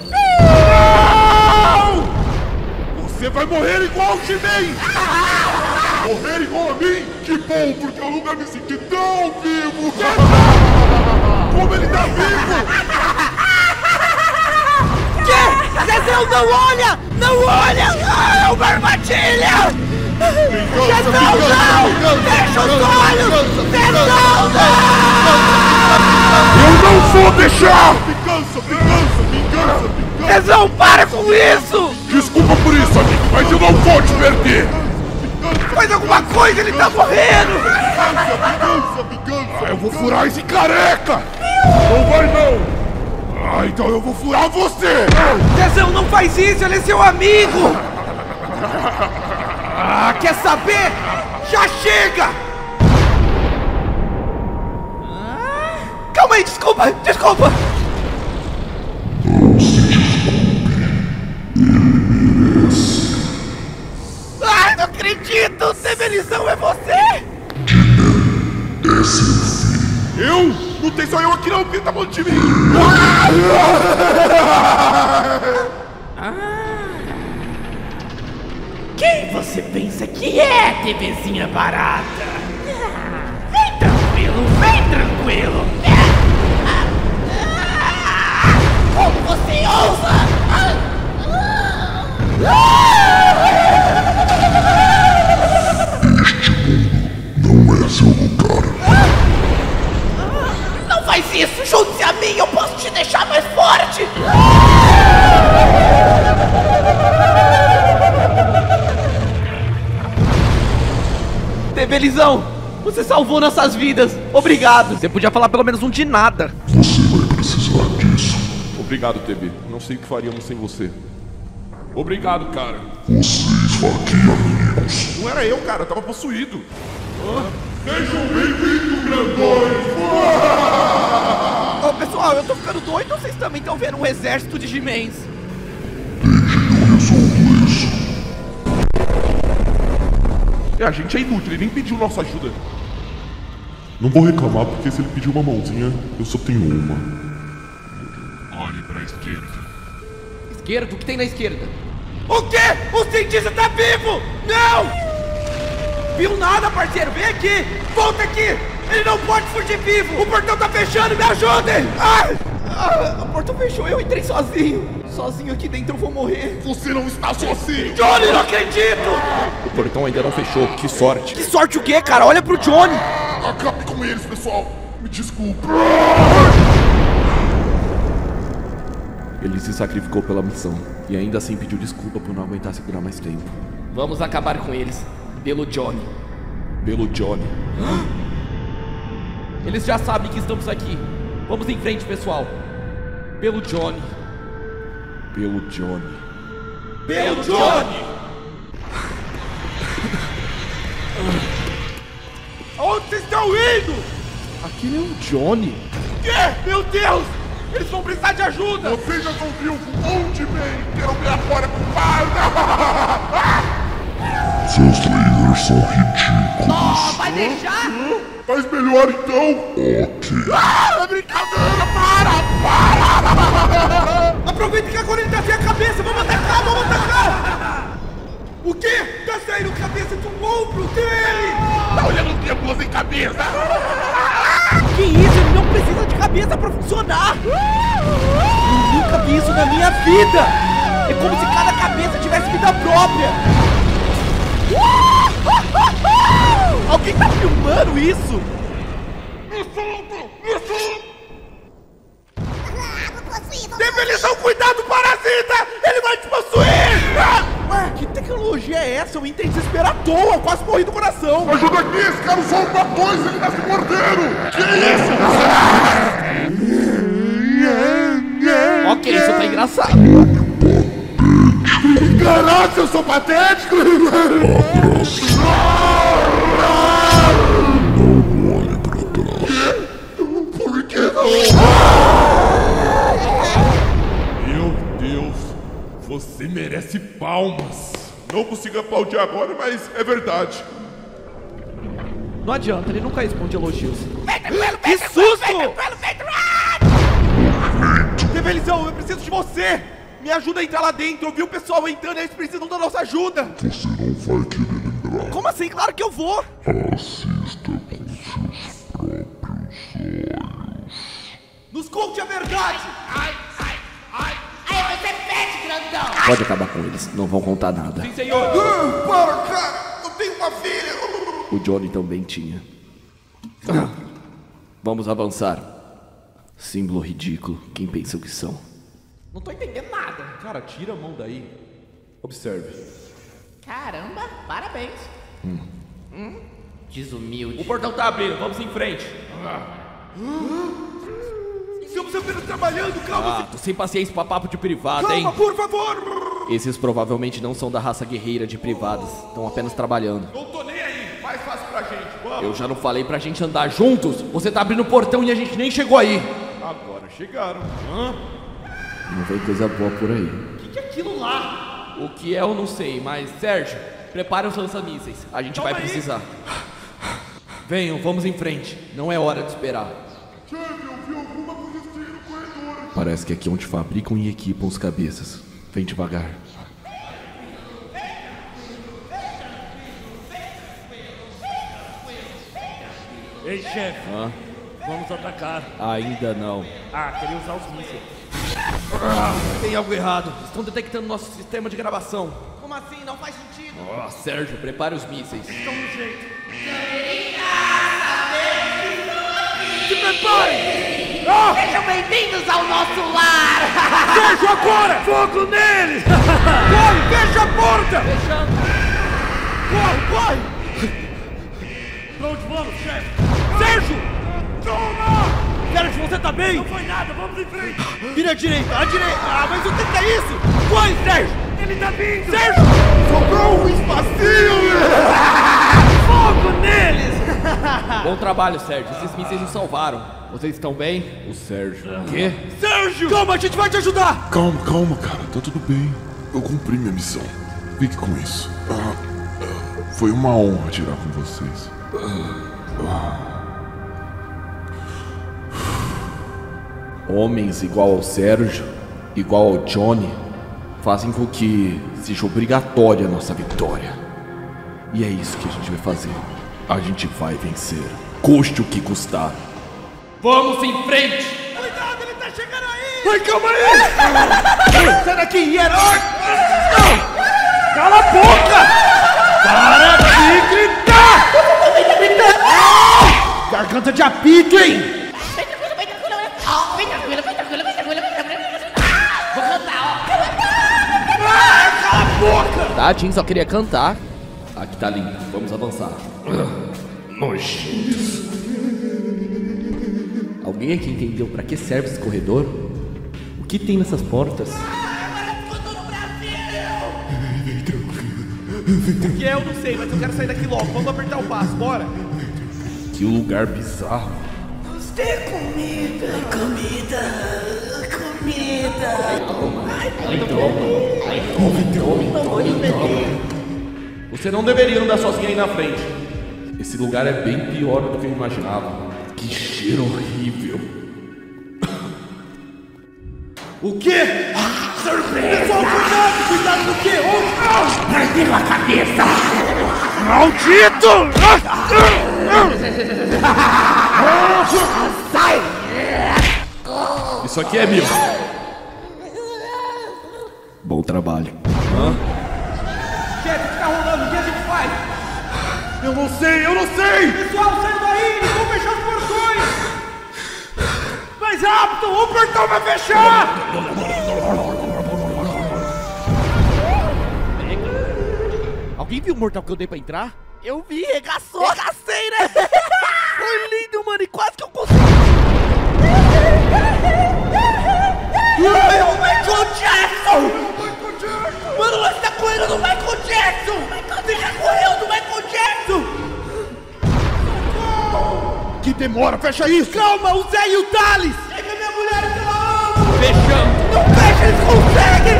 Não! Você vai morrer igual o He-Man! Morrer igual a mim? Que bom, porque eu nunca me senti tão vivo! Como ele tá vivo! Que? Zezão, não olha! Não olha! Ah, é uma armadilha! Zezão, não! Fecha os olhos! Zezão, não! Eu não vou deixar! Vingança, vingança, vingança, vingança! Zezão, para com isso! Desculpa por isso, amigo, mas eu não vou te perder! Faz alguma coisa, ele tá morrendo! Vingança, vingança, vingança! Eu vou furar esse careca! Não vai não! Ah, então eu vou furar você! Zezão, não faz isso, ele é seu amigo! Ah, quer saber? Já chega! Calma aí, desculpa, desculpa! Ai, não acredito! Tebelizão, é você? Eu? Não tem só eu aqui não, quem tá falando de mim? Quem você pensa que é, TVzinha barata? Vem tranquilo, vem tranquilo. Como você ousa? Não é seu lugar. Não faz isso, junte-se a mim, eu posso te deixar mais forte. Felizão, você salvou nossas vidas. Obrigado. Você podia falar pelo menos um de nada. Você vai precisar disso. Obrigado, TB. Não sei o que faríamos sem você. Obrigado, cara. Você esfaqueia amigos. Não era eu, cara. Eu tava possuído. Sejam bem-vindos, grandões. Ô, pessoal, eu tô ficando doido ou vocês também estão vendo um exército de He-Mans? Deixe eu resolver isso. A gente é inútil. Ele nem pediu nossa ajuda. Não vou reclamar porque se ele pedir uma mãozinha, eu só tenho uma. Olhe pra esquerda. Esquerda? O que tem na esquerda? O quê? O cientista tá vivo! Não! Viu nada, parceiro? Vem aqui! Volta aqui! Ele não pode fugir vivo! O portão tá fechando! Me ajudem! O portão fechou, eu entrei sozinho! Sozinho aqui dentro eu vou morrer! Você não está sozinho! Johnny, não acredito! O portão ainda não fechou, que sorte. Que sorte o quê, cara? Olha pro Johnny! Acabe com eles, pessoal! Me desculpe! Ele se sacrificou pela missão e ainda assim pediu desculpa por não aguentar segurar mais tempo. Vamos acabar com eles, pelo Johnny. Pelo Johnny. Eles já sabem que estamos aqui. Vamos em frente, pessoal. Pelo Johnny. Pelo Johnny. Pelo Johnny! Onde vocês estão indo? Aquele é o Johnny. Quê? Meu Deus! Eles vão precisar de ajuda! Vocês já estão vivos onde vem? Quero ver agora com Seus lasers são ridículos. Vai deixar? Faz melhor então! Ok. É brincadeira! Para! Aproveita que agora ele tá sem a cabeça! Vamos atacar, vamos atacar! O quê? Tá saindo cabeça do ombro dele! Tá olhando o triângulo sem cabeça! Que isso? Ele não precisa de cabeça pra funcionar! Eu nunca vi isso na minha vida! É como se cada cabeça tivesse vida própria! Alguém tá filmando isso? Definição, cuidado, parasita! Ele vai te possuir! Ué, que tecnologia é essa? Eu entrei em desespero à toa, eu quase morri do coração! Ajuda aqui, esse cara usou uma coisa, ele tá se mordendo! Que isso? Ok, isso tá engraçado. Caraca, eu sou patético! Não olhe pra trás. Por que não? Meu Deus, você merece palmas. Não consigo aplaudir agora, mas é verdade. Não adianta, ele nunca responde elogios. Que susto! Rebelizão, eu preciso de você! Me ajuda a entrar lá dentro, eu vi o pessoal entrando e eles precisam da nossa ajuda! Você não vai querer lembrar. Como assim? Claro que eu vou! Assista com seus próprios olhos. Nos conte a verdade! Aí você pede, grandão! Pode acabar com eles, não vão contar nada. Sim, senhor! Para, cara! Eu tenho uma filha! O Johnny também tinha. Vamos avançar. Símbolo ridículo, quem pensam que são? Não tô entendendo nada! Cara, tira a mão daí. Observe. Caramba, parabéns. Desumilde. O portão tá abrindo, vamos em frente! Estamos apenas trabalhando, calma! Tô sem paciência pra papo de privado, hein? Calma, por favor! Esses provavelmente não são da raça guerreira de privadas. Estão apenas trabalhando. Não tô nem aí, mais fácil pra gente, vamos! Eu já não falei pra gente andar juntos? Você tá abrindo o portão e a gente nem chegou aí. Agora chegaram. Não vem coisa boa por aí. O que é aquilo lá? O que é eu não sei, mas Sérgio, prepare os lança-mísseis. A gente vai precisar. Venham, vamos em frente. Não é hora de esperar. Chefe, eu vi alguma coisa estranha no corredor. Parece que aqui é onde fabricam e equipam os cabeças. Vem devagar. Ei, chefe, vamos atacar. Ainda não. Queria usar os mísseis. Tem algo errado. Estão detectando nosso sistema de gravação. Como assim? Não faz sentido. Sérgio, prepare os mísseis. Estão no jeito. Se preparem! Sejam bem-vindos ao nosso lar! Fecha agora! Fogo neles! Corre, fecha a porta! Fechando. Corre, corre! onde vamos, chefe? Sérgio! Toma! Sérgio, você tá bem? Não foi nada, vamos em frente! Vira à direita, à direita! Ah, mas o que é isso? Foi, Sérgio! Ele tá vindo! Sérgio! Sobrou um espacinho! Fogo neles! Bom trabalho, Sérgio. Esses mísseis nos salvaram. Vocês estão bem? O Sérgio. O quê? Sérgio! Calma, a gente vai te ajudar! Calma, cara. Tá tudo bem. Eu cumpri minha missão. Fique com isso. Foi uma honra atirar com vocês. Homens igual ao Sérgio, igual ao Johnny, fazem com que seja obrigatória a nossa vitória. E é isso que a gente vai fazer. A gente vai vencer, custe o que custar. Vamos em frente! Cuidado, ele tá chegando aí! Ai, calma aí! Sai daqui, herói! Cala a boca! Para de gritar! Garganta de apito, hein? Vem tranquilo. Vou cantar, Cala a boca! Tadinho, só queria cantar. Aqui tá lindo, vamos avançar. Nojinhos. Alguém aqui entendeu pra que serve esse corredor? O que tem nessas portas? Que eu não sei, mas eu quero sair daqui logo. Vamos apertar o passo, bora. Que lugar bizarro. Você não deveria andar sozinho aí na frente. Esse lugar é bem pior do que eu imaginava. Que cheiro horrível. O quê? Surpresa! Pessoal, cuidado do quê? Perdeu a cabeça! Maldito! Sai! Isso aqui é meu. Bom trabalho. Chefe, o que tá rolando? O que a gente faz? Eu não sei! Pessoal, sai daí! Vamos fechar os portões! Mais rápido! O portão vai fechar! Alguém viu o mortal que eu dei pra entrar? Eu vi, regaçou. Regacei, né? Foi lindo, mano, e quase que eu consegui. É o Michael Jackson! Mano, nós tá correndo do Michael Jackson! Você já correu do Michael Jackson! Que demora, fecha isso! Calma, o Zé e o Thales! Pega minha mulher que eu amo! Fechamos! Não fecha, eles conseguem!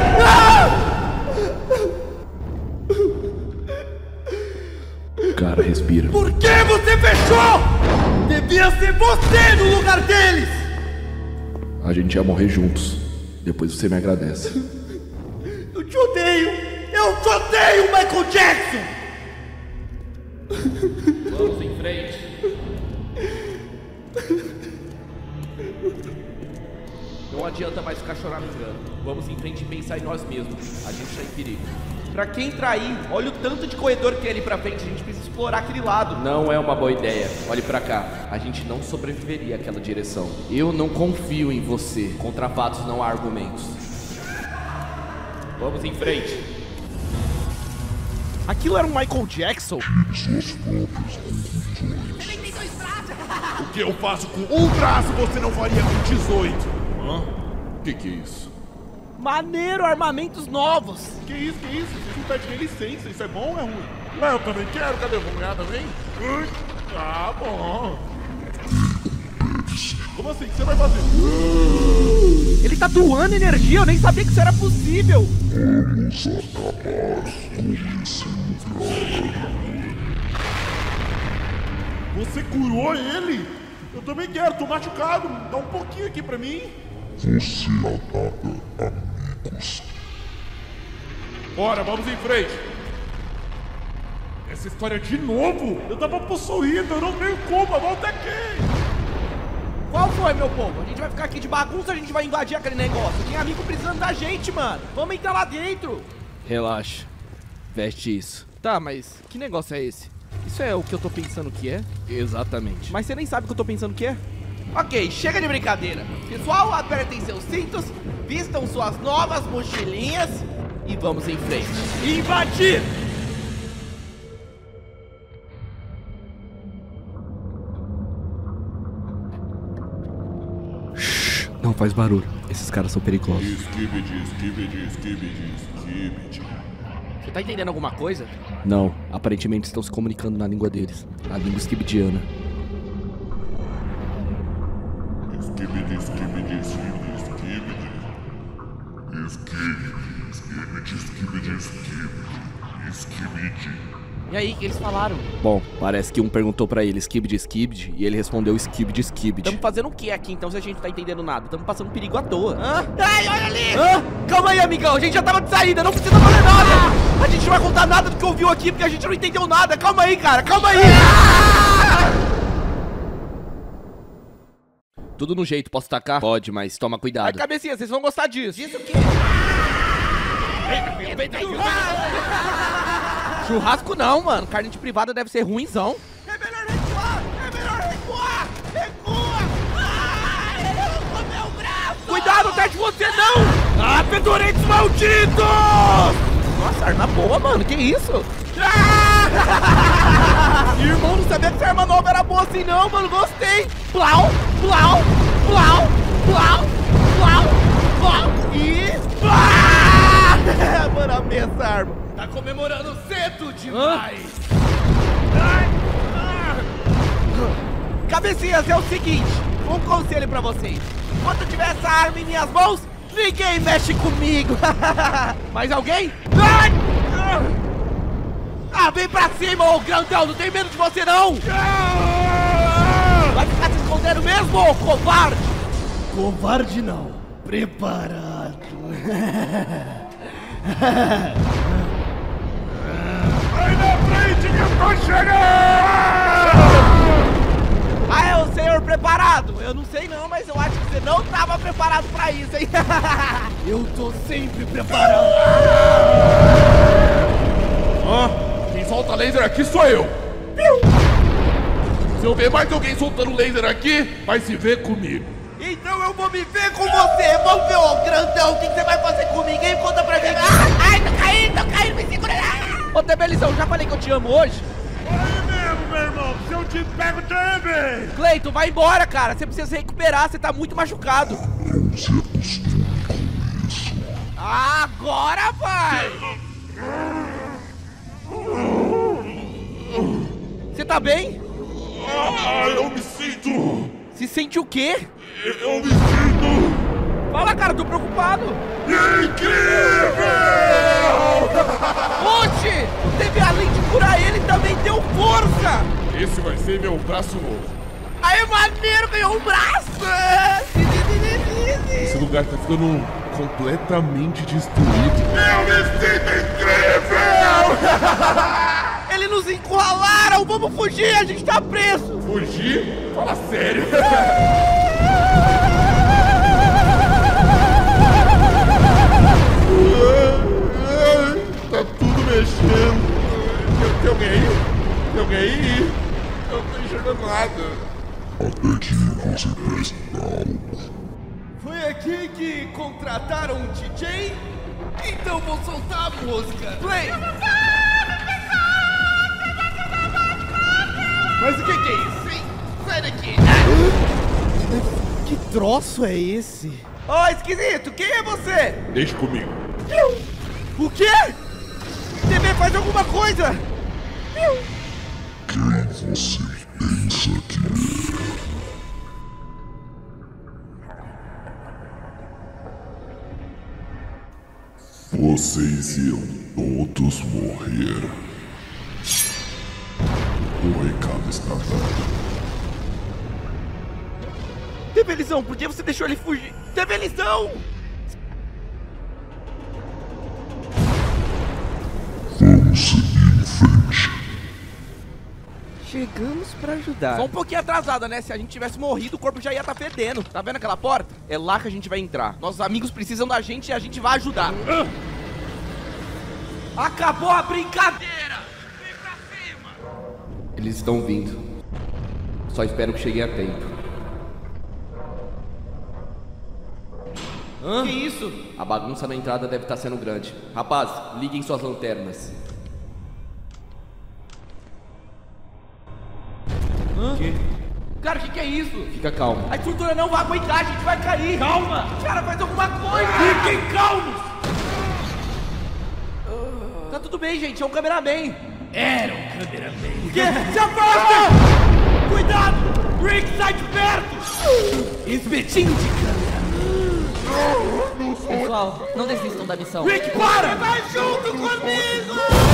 Não! Cara, respira. Por que você fechou? Devia ser você no lugar deles! A gente ia morrer juntos. Depois você me agradece. Eu te odeio! Eu te odeio, Michael Jackson! Vamos em frente. Não adianta mais ficar choramingando. Vamos em frente e pensar em nós mesmos. A gente está em perigo. Pra quem trair, olha o tanto de corredor que tem ali pra frente. A gente precisa explorar aquele lado. Não é uma boa ideia. Olhe pra cá. A gente não sobreviveria àquela direção. Eu não confio em você. Contra fatos não há argumentos. Vamos em frente. Aquilo era um Michael Jackson? O que eu faço com um braço você não faria com 18? Hã? Que é isso? Maneiro, armamentos novos. Que isso? Vocês não pedem nem licença, isso é bom ou é ruim? Ué, eu também quero, cadê? Vamos ganhar também? Ah, bom. Como assim? O que você vai fazer? Ele tá doando energia, eu nem sabia que isso era possível. Vamos acabar com isso. Você curou ele? Eu também quero, tô machucado. Dá um pouquinho aqui pra mim. Você ataca amigos. Bora, vamos em frente. Essa história de novo? Eu tava possuído, eu não tenho culpa, volta aqui. Qual foi, meu povo? A gente vai ficar aqui de bagunça, a gente vai invadir aquele negócio. Tem amigo precisando da gente, mano. Vamos entrar lá dentro. Relaxa. Veste isso. Tá, mas que negócio é esse? Isso é o que eu tô pensando que é? Exatamente. Mas você nem sabe o que eu tô pensando que é? Ok, chega de brincadeira. Pessoal, apertem seus cintos, vistam suas novas mochilinhas e vamos em frente. Invadir! Não faz barulho. Esses caras são perigosos. Você tá entendendo alguma coisa? Não, aparentemente estão se comunicando na língua deles. A língua skibbidiana. E aí, o que eles falaram? Bom, parece que um perguntou pra ele skibidi skibidi e ele respondeu skibidi skibidi. Tamo fazendo o que aqui então se a gente não tá entendendo nada? Tamo passando perigo à toa. Ai, olha ali! Calma aí, amigão, a gente já tava de saída, não precisa fazer nada! A gente não vai contar nada do que ouviu aqui porque a gente não entendeu nada. Calma aí, cara, calma aí! Tudo no jeito, posso tacar? Pode, mas toma cuidado. Ai, cabecinha, vocês vão gostar disso. Disso o quê? Churrasco não, mano. Carne de privada deve ser ruinzão. É melhor recuar! É melhor recuar! Recua! Ai, ele arrancou meu braço! Cuidado, atrás de você não! Ah, fedorentes malditos! Nossa, arma boa, mano. Que isso? Irmão, não sabia que essa arma nova era boa assim não, mano. Gostei. Plau, plau, plau, plau, plau, plau. E... mano, amei essa arma. Tá comemorando cedo demais. Cabecinhas, é o seguinte. Um conselho pra vocês. Quando eu tiver essa arma em minhas mãos, ninguém mexe comigo. Mais alguém? Ah, vem pra cima, ô grandão. Não tem medo de você, não. Vai ficar se escondendo mesmo, ô covarde? Covarde não. Preparado. Vai na frente que eu tô chegando! Ah, é o senhor preparado? Eu não sei não, mas eu acho que você não tava preparado pra isso, hein? Eu tô sempre preparado. Quem solta laser aqui sou eu. Se eu ver mais alguém soltando laser aqui, vai se ver comigo. Então eu vou me ver com você. Vamos ver, ô grandão, o que você vai fazer comigo, hein? Conta pra mim. Ai, tô caindo, me segura. Ô, Tebelizão, já falei que eu te amo hoje? Aí mesmo, meu irmão. Se eu te pego também. Cleiton, vai embora, cara. Você precisa se recuperar, você tá muito machucado. Não se acostume com isso. Agora vai. Você tá bem? Eu me sinto... Se sente o quê? Eu me sinto... Fala, cara, tô preocupado. Incrível! Oxe, não teve além de curar ele, também deu força. Esse vai ser meu braço novo. Aí, maneiro, ganhou um braço. Esse lugar tá ficando completamente destruído. Eu me sinto incrível! Eles nos encurralaram, vamos fugir, a gente tá preso. Fugir? Fala sério. Tá tudo mexendo. Tem alguém aí? Tem alguém aí? Eu não tô enxergando nada. Até que você presta algo. Foi aqui que contrataram um DJ? Então vou soltar a música. Play. Mas o que é isso, hein? Sai daqui. Que troço é esse? Ô, esquisito, quem é você? Deixa comigo. O quê? TV, faz alguma coisa. Quem você pensa que é? Vocês iam todos morrer. O recado está dado. Tebelizão, por que você deixou ele fugir? Tebelizão! Vamos seguir em frente. Chegamos pra ajudar. Só um pouquinho atrasada, né? Se a gente tivesse morrido, o corpo já ia estar fedendo. Tá vendo aquela porta? É lá que a gente vai entrar. Nossos amigos precisam da gente e a gente vai ajudar. Acabou a brincadeira! Vem pra cima! Eles estão vindo. Só espero que cheguem a tempo. Que isso? A bagunça na entrada deve estar sendo grande. Rapaz, liguem suas lanternas. Que? Cara, o que é isso? Fica calmo. A estrutura não vai aguentar, a gente vai cair. Calma. Cara, faz alguma coisa. Fiquem calmos. Tá tudo bem, gente, é um cameraman. Era um cameraman. O quê? Se afasta! Cuidado! Rick, sai de perto! Espetinho de câmera. Pessoal, não desistam da missão. Rick, para! Vai junto comigo!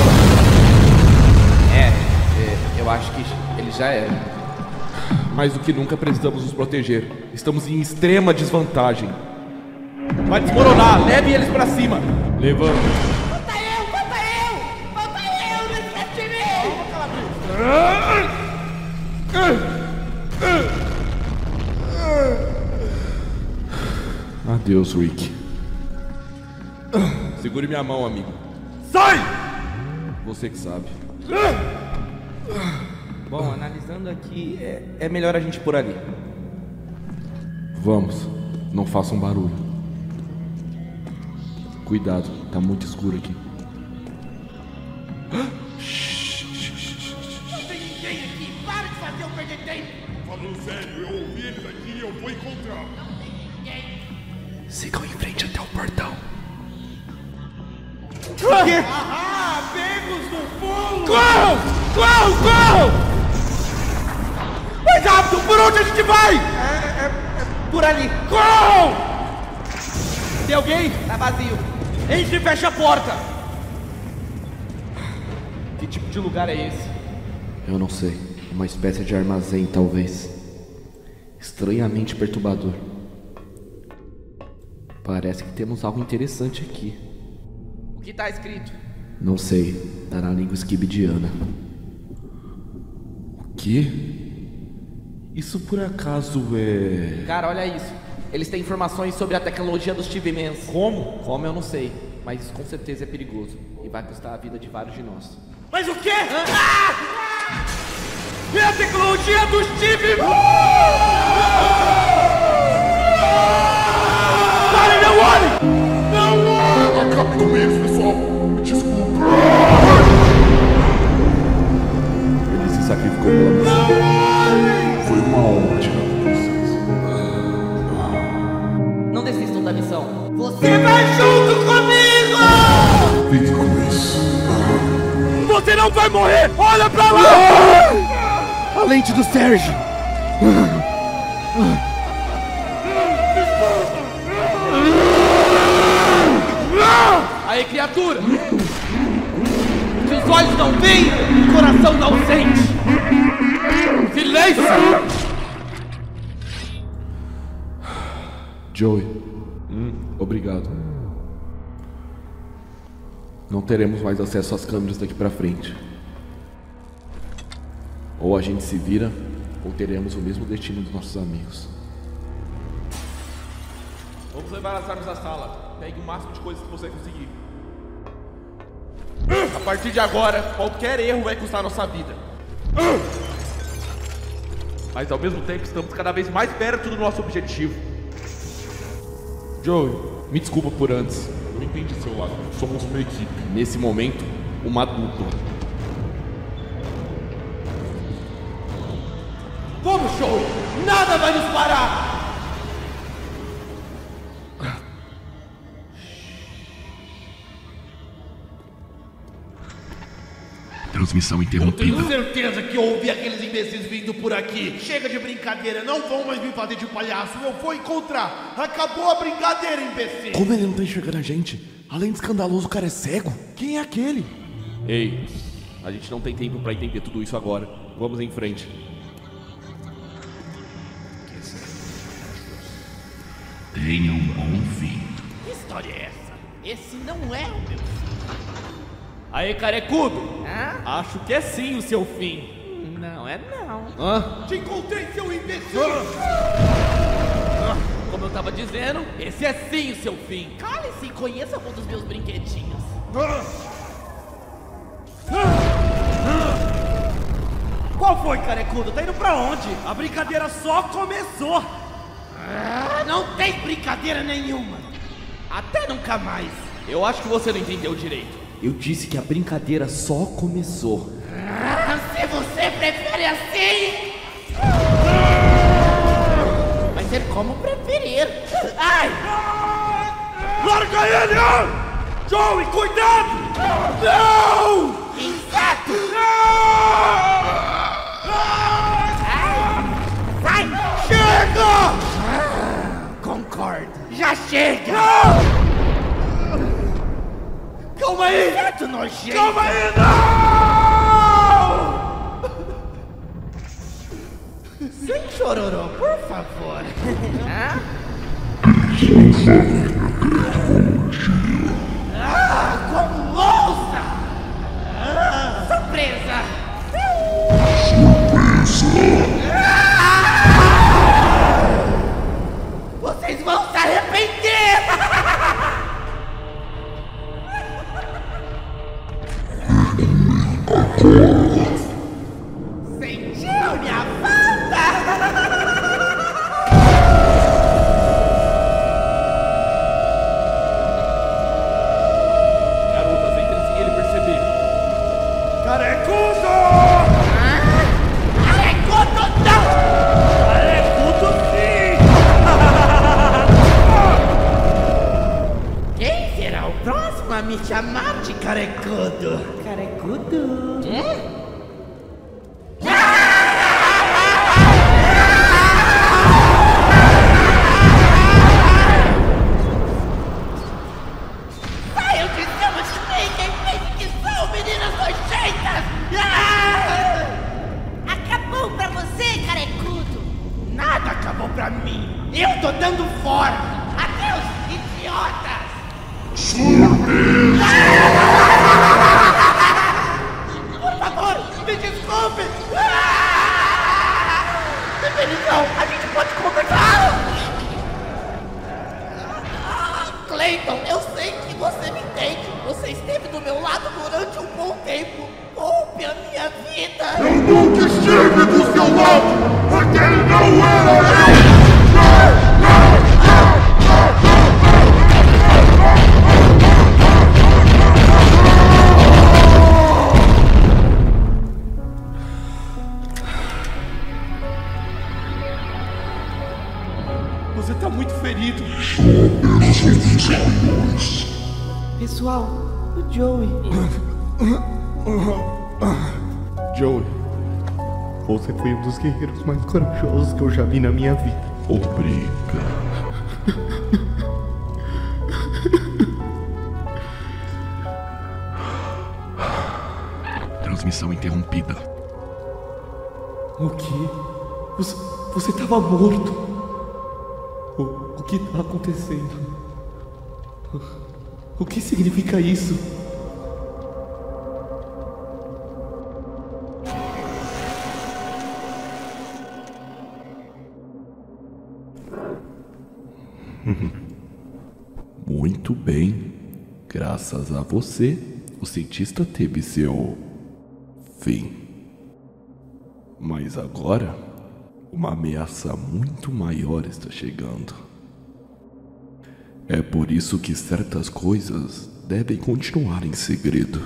Eu acho que ele já era. Mais do que nunca precisamos nos proteger. Estamos em extrema desvantagem. Vai desmoronar, leve eles pra cima. Levanta. Falta eu nesse time! Adeus, Rick. Segure minha mão, amigo. Sai! Você que sabe. Bom, analisando aqui, é melhor a gente ir por ali. Vamos, não façam barulho. Cuidado, tá muito escuro aqui. Não tem ninguém aqui! Para de fazer eu perder tempo! Falando sério, eu ouvi eles aqui e eu vou encontrar. Não tem ninguém! Sigam em frente até o portão. Ah, pegos no pulo! Corram! Mais rápido! Por onde a gente vai? Por ali. Corram! Tem alguém? Tá vazio. Entre e fecha a porta. Que tipo de lugar é esse? Eu não sei. Uma espécie de armazém, talvez. Estranhamente perturbador. Parece que temos algo interessante aqui. O que tá escrito? Não sei. Tá na língua esquibidiana. O quê? Isso por acaso é... Cara, olha isso. Eles têm informações sobre a tecnologia dos Chibimans. Como? Como eu não sei, mas isso com certeza é perigoso e vai custar a vida de vários de nós. Mas o quê? É a tecnologia dos Chibimans! Parem, não olhem! Acabe com eles, pessoal. Desculpa. Ele se sacrificou pela missão. Foi uma honra tirar vocês. Não desistam da missão. Você vai junto comigo! Fique com isso. Você não vai morrer! Olha pra lá! A lente do Sérgio! Aí, criatura! Se os olhos não veem, o coração não sente! Silêncio! Joey, obrigado. Não teremos mais acesso às câmeras daqui pra frente. Ou a gente se vira, ou teremos o mesmo destino dos nossos amigos. Vamos levar as armas à sala. Pegue o máximo de coisas que você conseguir. A partir de agora, qualquer erro vai custar a nossa vida. Mas ao mesmo tempo, estamos cada vez mais perto do nosso objetivo. Joey, me desculpa por antes. Eu entendi seu lado. Somos uma equipe. Nesse momento, uma dupla. Vamos, show! Nada vai nos parar! Transmissão Tenho interrompida. certeza que eu ouvi aqueles imbecis vindo por aqui. Chega de brincadeira, não vão mais me fazer de palhaço. Eu vou encontrar. Acabou a brincadeira, imbecil. Como ele não tá enxergando a gente? Além de escandaloso, o cara é cego? Quem é aquele? Ei, a gente não tem tempo pra entender tudo isso agora. Vamos em frente. Tenha um bom fim. Que história é essa? Esse não é o meu fim. Aí, carecudo! Hã? Acho que é sim o seu fim. Não é não. Hã? Te encontrei, seu imbecil. Como eu tava dizendo, esse é sim o seu fim. Cale-se e conheça um dos meus brinquedinhos. Qual foi, carecudo? Tá indo pra onde? A brincadeira só começou. Não tem brincadeira nenhuma. Até nunca mais. Eu acho que você não entendeu direito. Eu disse que a brincadeira só começou. Se você prefere assim... como preferir. Ai! Larga ele! Joey, cuidado! Não! Inseto! Sai! Chega! Concordo. Já chega! Calma aí! Inseto nojento! Calma aí, não! Sem chororô, por favor. Com louça! Surpresa! Vocês vão se arrepender! Sentiu minha falta? Garotas, entrem sem ele perceber. Carecudo! Carecudo não! Carecudo sim! Quem será o próximo a me chamar de carecudo? Carecudo. Saiam de cima de mim! Quem pensa que são meninas nojentas? Acabou pra você, carecudo. Nada acabou pra mim! Eu tô dando forma! Adeus, idiotas! Por favor, me desculpe! Não, a gente pode conversar! Clayton, eu sei que você me entende. Você esteve do meu lado durante um bom tempo. Poupe a minha vida! Eu nunca estive do seu lado, porque ele não era eu! Você tá muito ferido. Pessoal, o Joey. Joey, você foi um dos guerreiros mais corajosos que eu já vi na minha vida. Obrigado. Transmissão interrompida. O quê? Você tava morto. O que tá acontecendo? O que significa isso? Muito bem. Graças a você, o cientista teve seu fim. Mas agora, uma ameaça muito maior está chegando. É por isso que certas coisas devem continuar em segredo.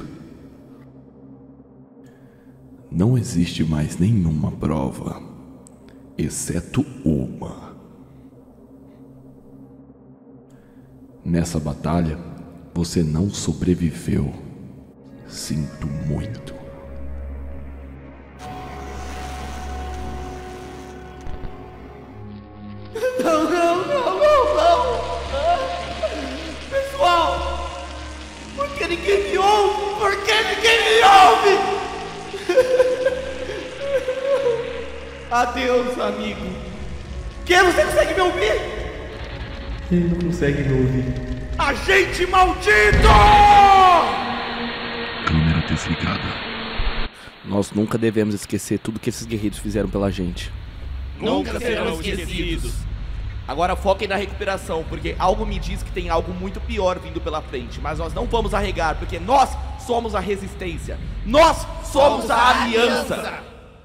Não existe mais nenhuma prova, exceto uma. Nessa batalha, você não sobreviveu. Sinto muito. Pessoal, por que ninguém me ouve? Por que ninguém me ouve? Adeus, amigo. Que você consegue me ouvir? Ele não consegue me ouvir. Agente maldito! Câmera desligada. Nós nunca devemos esquecer tudo que esses guerreiros fizeram pela gente. Nunca serão esquecidos. Agora foquem na recuperação, porque algo me diz que tem algo muito pior vindo pela frente. Mas nós não vamos arregar, porque nós somos a resistência. Nós somos a aliança.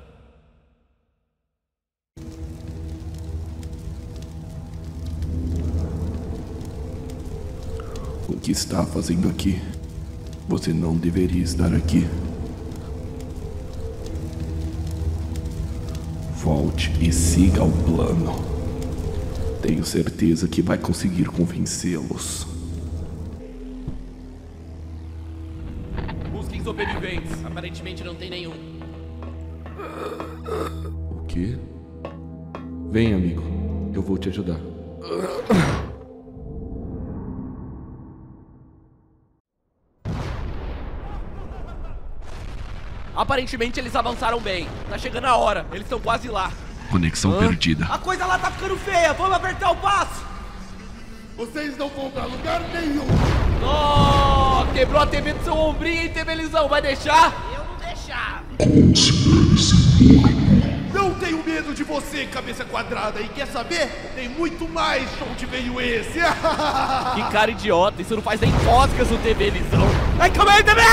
O que está fazendo aqui? Você não deveria estar aqui. Volte e siga o plano. tenho certeza que vai conseguir convencê-los. Busquem sobreviventes. Aparentemente não tem nenhum. O quê? Vem, amigo. Eu vou te ajudar. Aparentemente eles avançaram bem. Tá chegando a hora. Eles estão quase lá. Conexão perdida. A coisa lá tá ficando feia. Vamos apertar o passo. Vocês não vão pra lugar nenhum. Oh, quebrou a TV do seu ombrinho, hein, TVLzão? Vai deixar? Eu não deixar. Não tenho medo de você, cabeça quadrada. E quer saber? Tem muito mais de onde veio esse. Que cara idiota. Isso não faz nem cócegas no TVLzão. Ai, calma aí, TV!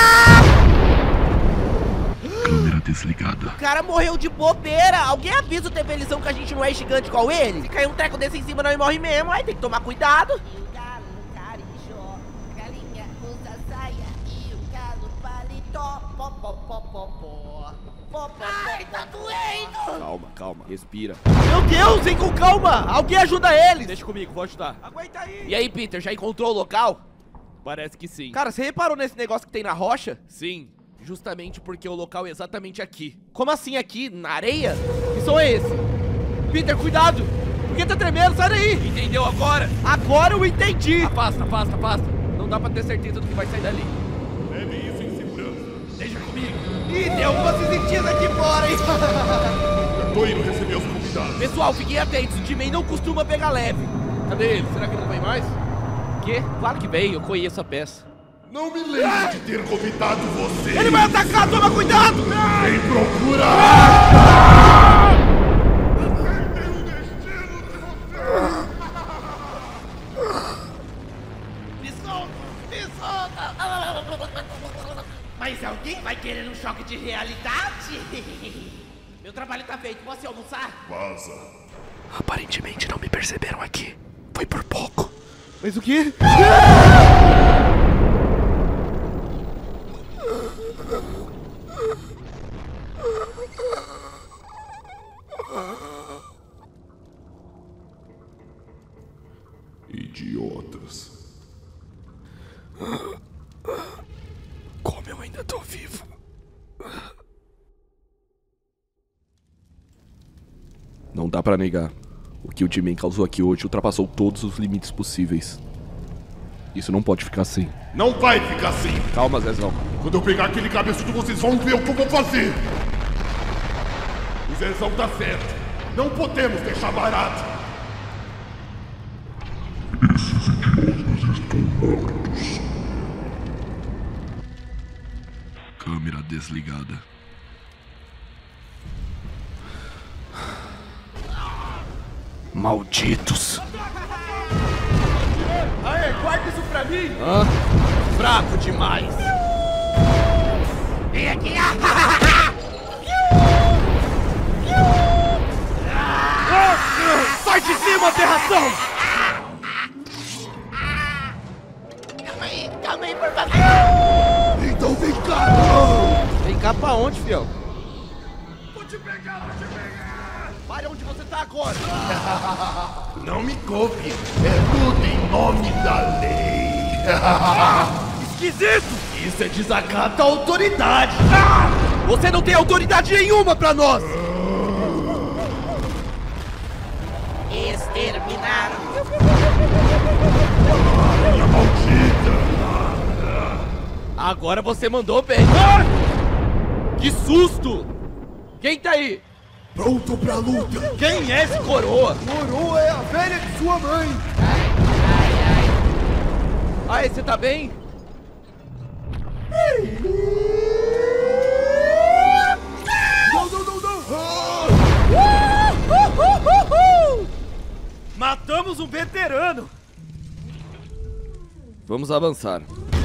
Câmera desligada. O cara morreu de bobeira. Alguém avisa o TVLzão que a gente não é gigante igual ele? Se cair um treco desse em cima, nós morre mesmo. Aí tem que tomar cuidado. E o galo, carijó, galinha, usa saia. E o galo, paletó. Pó, pó, pó, pó, pó. Pó, pó, ai, tá doendo. Calma, calma. Respira. Meu Deus, vem com calma. Alguém ajuda eles. Deixa comigo, vou ajudar. Aguenta aí. E aí, Peter, já encontrou o local? Parece que sim. Cara, você reparou nesse negócio que tem na rocha? Sim. Justamente porque o local é exatamente aqui. Como assim aqui? Na areia? Que som é esse? Peter, cuidado! Por que tá tremendo? Sai daí! Entendeu agora? Agora eu entendi! Afasta, afasta, afasta. Não dá pra ter certeza do que vai sair dali. Leve isso em segurança. Deixa comigo. Ih, tem algumas visitinhas aqui fora, hein? Eu tô indo receber os convidados. Pessoal, fiquem atentos. O Jimmy não costuma pegar leve. Cadê ele? Será que não vem mais? Quê? Claro que veio. Eu conheço a peça. Não me lembro de ter convidado você. Ele vai atacar! Toma cuidado! Vem procurar! Tem um destino de você. Me solta! Me solta! Mas alguém vai querer um choque de realidade? Meu trabalho tá feito. Posso ir almoçar? Vaza. Aparentemente não me perceberam aqui. Foi por pouco. Mas o quê? Idiotas. Como eu ainda tô vivo. Não dá pra negar. O que o Jimmy causou aqui hoje ultrapassou todos os limites possíveis. Isso não pode ficar assim. Não vai ficar assim. Calma, Zezão. Quando eu pegar aquele cabeçudo, vocês vão ver o que eu vou fazer. O Zezão tá certo. Não podemos deixar barato. Esses idiotas estão mortos. Câmera desligada. Malditos! Aê, guarda isso pra mim! Hã? Fraco demais! Vem aqui! Sai de cima, aberração! Calma aí, por favor! Então vem cá! Vem cá pra onde, fiel? Vou te pegar, vou te pegar! Pare onde você tá agora! Não me copie! É tudo em nome da lei! Esquisito! Isso é desacato à autoridade! Você não tem autoridade nenhuma pra nós! Exterminaram! Minha maldita! Agora você mandou bem! Que susto! Quem tá aí? Pronto pra luta! Quem é esse coroa? Coroa é a velha de sua mãe! Aí, você tá bem? Não, não, não, não! Matamos um veterano! Vamos avançar.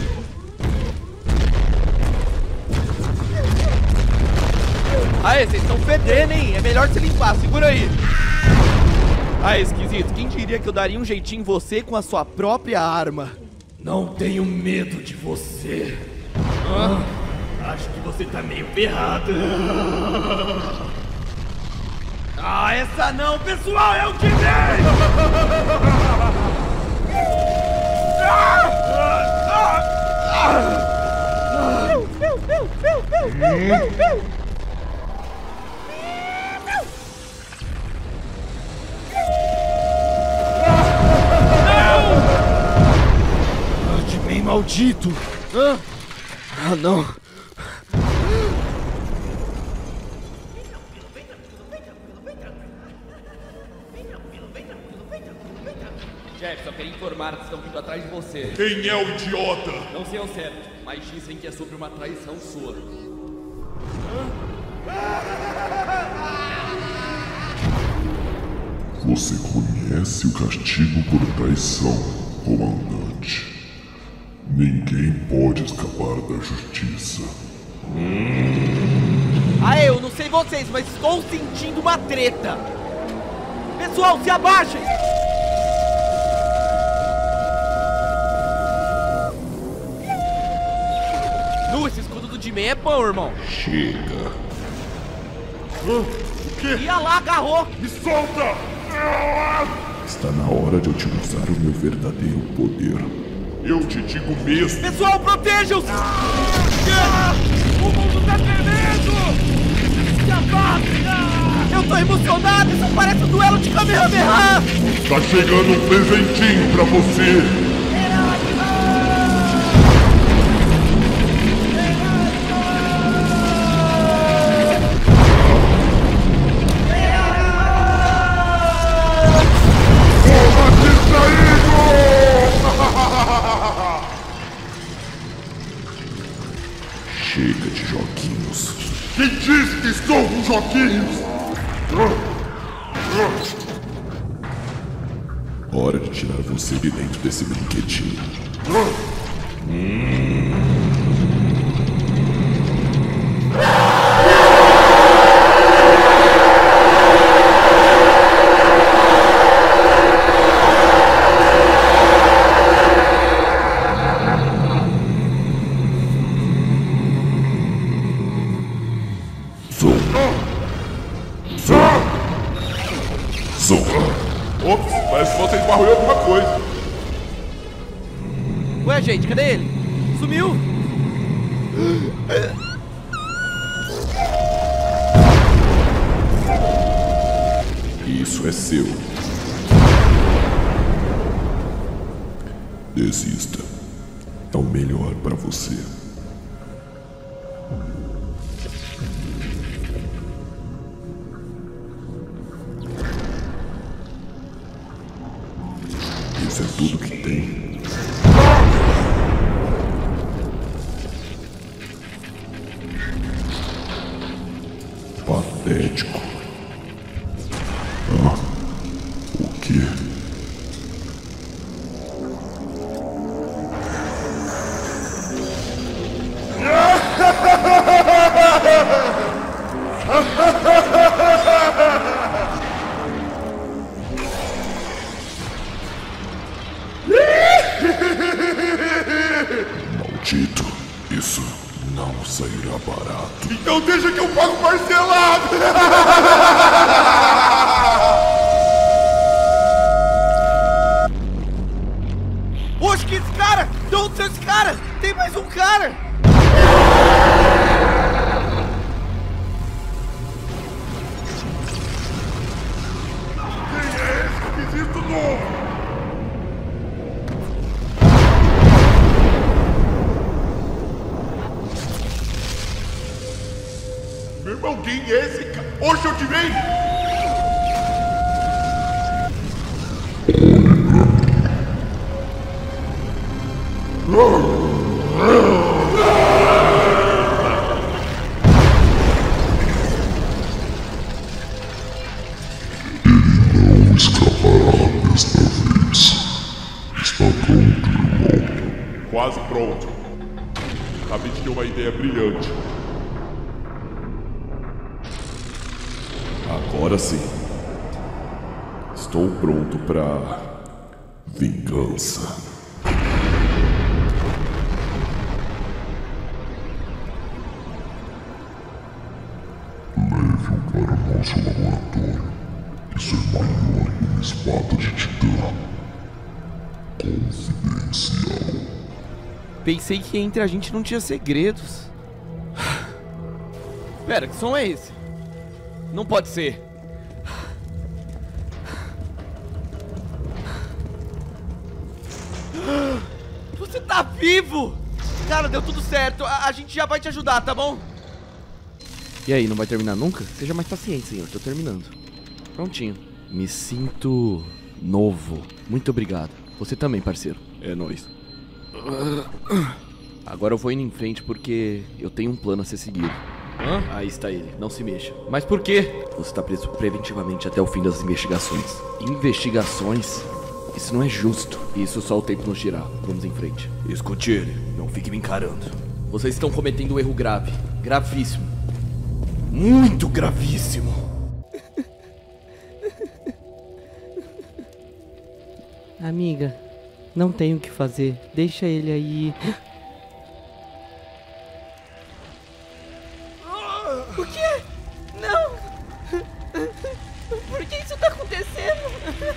Aê, vocês estão fedendo, hein? É melhor se limpar, segura aí. Aê, esquisito, quem diria que eu daria um jeitinho em você com a sua própria arma? Não tenho medo de você. Acho que você tá meio ferrado. Ah, essa não, pessoal, é o que vem! maldito! Ah, não! Chefe, só queria informar que estão vindo atrás de você. Quem é o idiota? Não sei ao certo, mas dizem que é sobre uma traição sua. Você conhece o castigo por traição, comandante. Ninguém pode escapar da justiça. Ah, eu não sei vocês, mas estou sentindo uma treta. Pessoal, se abaixem! Esse escudo do Jimmy é bom, irmão. Chega. O quê? Ia lá, agarrou. Me solta! Está na hora de utilizar o meu verdadeiro poder. Eu te digo mesmo. Pessoal, protejam-se! O mundo tá tremendo! Se abaixem! Eu tô emocionado! Isso parece um duelo de Kamehameha! Tá chegando um presentinho pra você! Chega de joguinhos. Quem disse que estou com joguinhos? Hora de tirar você de dentro desse brinquedinho. Ops, parece que você esbarrou em alguma coisa. Ué, gente, cadê ele? Sumiu? Isso é seu. Desista. É o melhor pra você. Isso é tudo que tem. Patético. Ah, o quê? Maldito, isso não sairá barato. Então deixa que eu pago parcelado. Oxe, que esse cara? De onde saiu esse cara? Tem mais um cara! Quem é esse esquisito novo? Meu irmão, quem é esse cara? Oxe, eu te vejo! Não escapará desta vez. Está pronto, irmão? Quase pronto. Acabei de ter uma ideia brilhante. Agora sim. Estou pronto pra vingança. Leve-o para o nosso laboratório. Isso é maior que uma espada de titã. Confidencial. Pensei que entre a gente não tinha segredos. Pera, que som é esse? Não pode ser. Você tá tá vivo! Cara, deu tudo certo. A gente já vai te ajudar, tá bom? E aí, não vai terminar nunca? Seja mais paciente, senhor. Tô terminando. Prontinho. Me sinto novo. Muito obrigado. Você também, parceiro. É nóis. Agora eu vou indo em frente porque eu tenho um plano a ser seguido. Hã? Aí está ele. Não se mexa. Mas por quê? Você está preso preventivamente até o fim das investigações. Investigações? Isso não é justo. Isso só o tempo nos dirá. Vamos em frente. Escute ele. Não fique me encarando. Vocês estão cometendo um erro grave. Gravíssimo. Muito gravíssimo. Amiga, não tenho o que fazer. Deixa ele aí. O quê? Não! Por que isso tá acontecendo?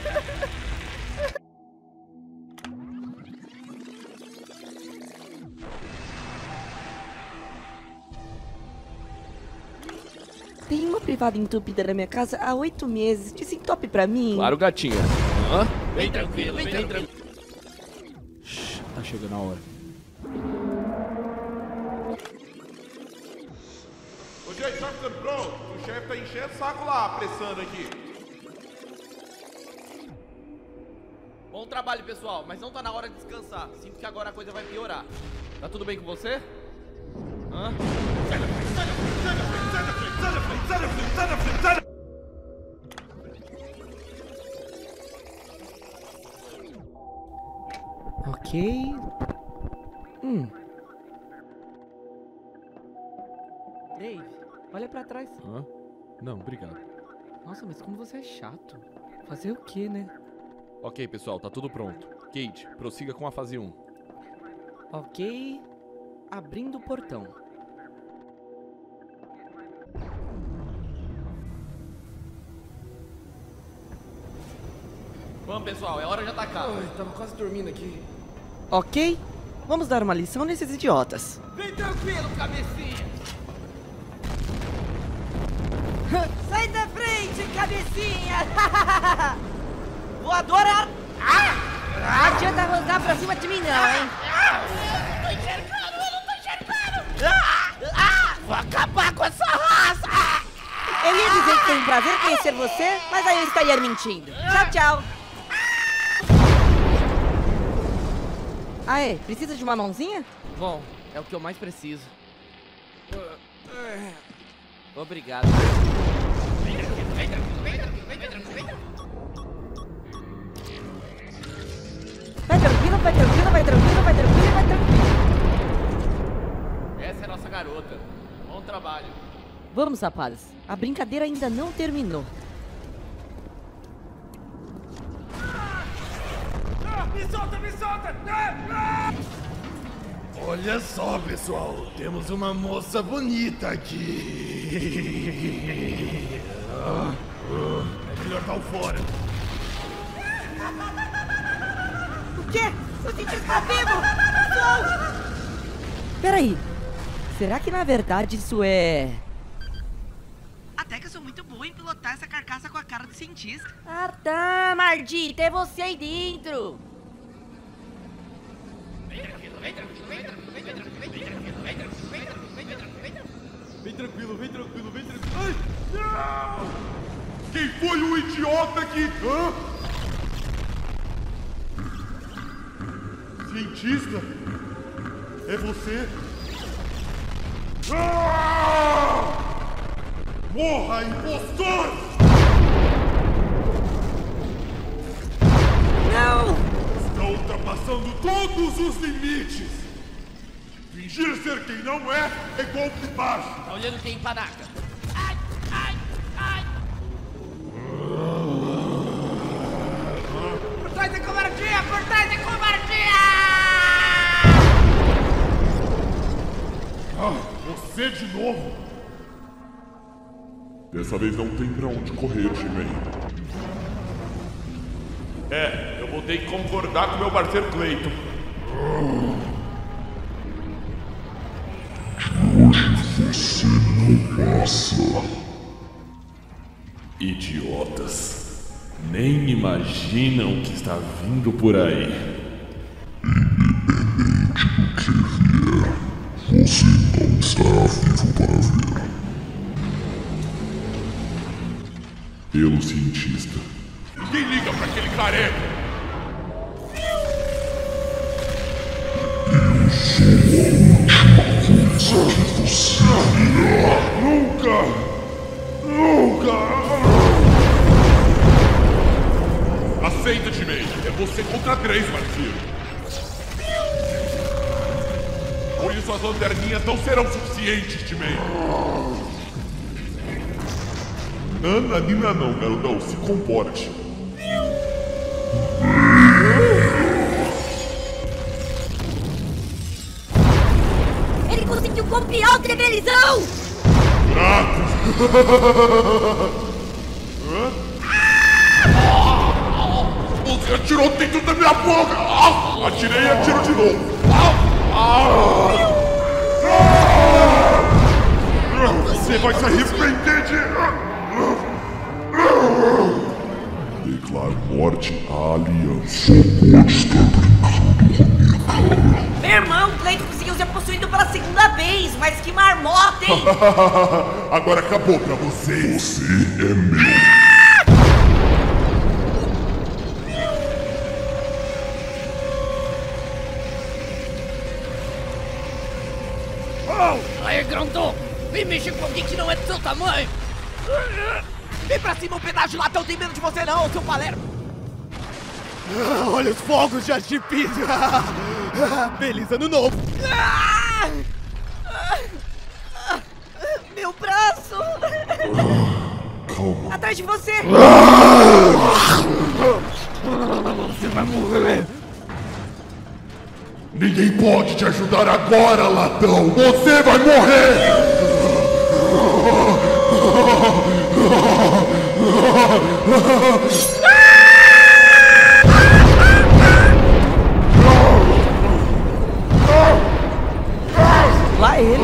Tem uma privada entupida na minha casa há 8 meses. Desentope pra mim. Claro, gatinha. Hã? Vem tranquilo, vem tranquilo. Shhh, tá chegando a hora. Ô, gente, tá ficando pronto? O chefe tá enchendo o saco lá, pressando aqui. Bom trabalho, pessoal, mas não tá na hora de descansar. Sinto que agora a coisa vai piorar. Tá tudo bem com você? Hã? Sai da frente, sai da frente, sai da frente, sai da frente, sai da frente, sai da frente, sai da frente, sai da frente. Ok. Dave, olha pra trás. Hã? Não, obrigado. Nossa, mas como você é chato. Fazer o quê, né? Ok, pessoal, tá tudo pronto. Kate, prossiga com a fase 1. Ok. Abrindo o portão. Vamos, pessoal, é hora de atacar. Tava quase dormindo aqui. Ok. Vamos dar uma lição nesses idiotas. Vem tranquilo, cabecinha. Sai da frente, cabecinha! Voadora! Não adianta rosnar pra cima de mim, não, hein? Eu não tô enxergando! Vou acabar com essa raça! Eu ia dizer que foi um prazer conhecer você, mas aí eu estaria mentindo. Tchau, tchau. Aê, precisa de uma mãozinha? Bom, é o que eu mais preciso. Obrigado. Vai tranquilo, vai tranquilo, vai tranquilo, vai tranquilo, vai tranquilo. Essa é a nossa garota. Bom trabalho. Vamos, rapazes. A brincadeira ainda não terminou. Me solta, me solta! Olha só, pessoal, temos uma moça bonita aqui. É melhor dar fora. O quê? O Cintia está vivo! Peraí. Será que na verdade isso é... Até que eu sou muito boa em pilotar essa carcaça com a cara do cientista. Ah tá, Mardita, é você aí dentro. Vem tranquilo, vem tranquilo, vem tranquilo. Ai, não! Quem foi o idiota que... Hã? Cientista? É você? Ah! Morra, impostor! Não! Está ultrapassando todos os limites! Fingir ser quem não é golpe baixo! Tá olhando quem, panaca? Ai, ai, ai! Por trás é covardia! Por trás é covardia! Ah, você de novo? Dessa vez não tem pra onde correr, He-Man. Eu vou ter que concordar com meu parceiro Clayton. Você não passa. Idiotas. Nem imaginam o que está vindo por aí. Independente Você não estará vivo para ver. Pelo cientista. Quem liga pra aquele careca? Eu sou a última coisa que você virá. Nunca! Aceita, T-Man. É você contra 3, parceiro. Por isso as lanterninhas não serão suficientes, T-Man. Nina não, garotão. Se comporte. Ele conseguiu copiar o Trebelizão! Você atirou dentro da minha boca! Atirei e atiro de novo! Você vai se arrepender de... Declaro morte à aliança. Pode estar brincando com a minha cara. Meu irmão, Cleiton conseguiu ser possuído pela segunda vez, mas que marmota, hein? Agora acabou pra vocês. Você é meu. Aí, grandão! Vem mexer com alguém que não é do seu tamanho! Vem pra cima, um pedaço de latão tem medo de você não, seu Palermo! Olha os fogos de artifício! Feliz ano novo! Meu braço! Calma. Atrás de você! Você vai morrer! Ninguém pode te ajudar agora, latão! Você vai morrer! Lá ele.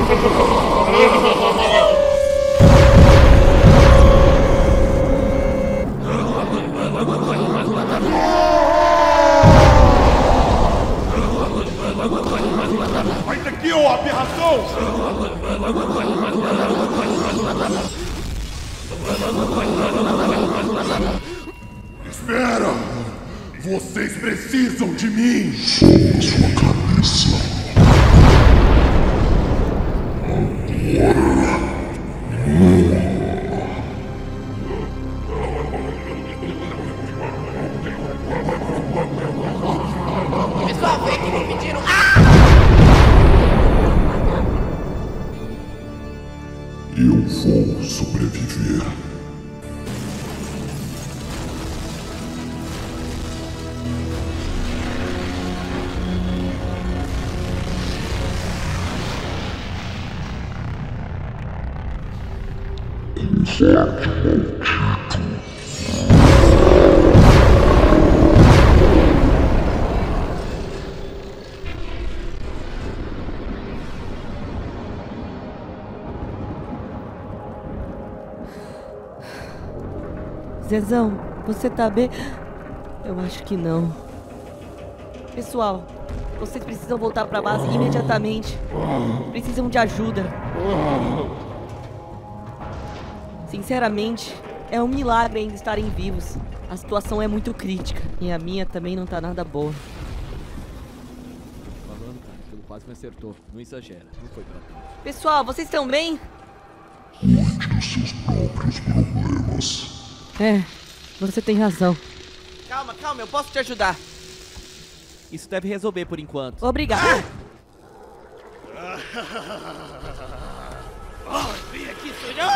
Sai daqui, ô aberração! Espera! Vocês precisam de mim! Só a sua cabeça. Pessoal, vem aqui me pediram... Eu vou sobreviver. Combate maldito. Zezão, você tá bem? Eu acho que não. Pessoal, vocês precisam voltar pra base imediatamente. Precisam de ajuda. Sinceramente, é um milagre ainda estarem vivos. A situação é muito crítica. E a minha também não tá nada boa. Falando, cara, aquilo quase me acertou. Não exagera, não foi pra tanto. Pessoal, vocês estão bem? Cuide dos seus próprios problemas. É, você tem razão. Calma, calma, eu posso te ajudar. Isso deve resolver por enquanto. Obrigado. Vem aqui,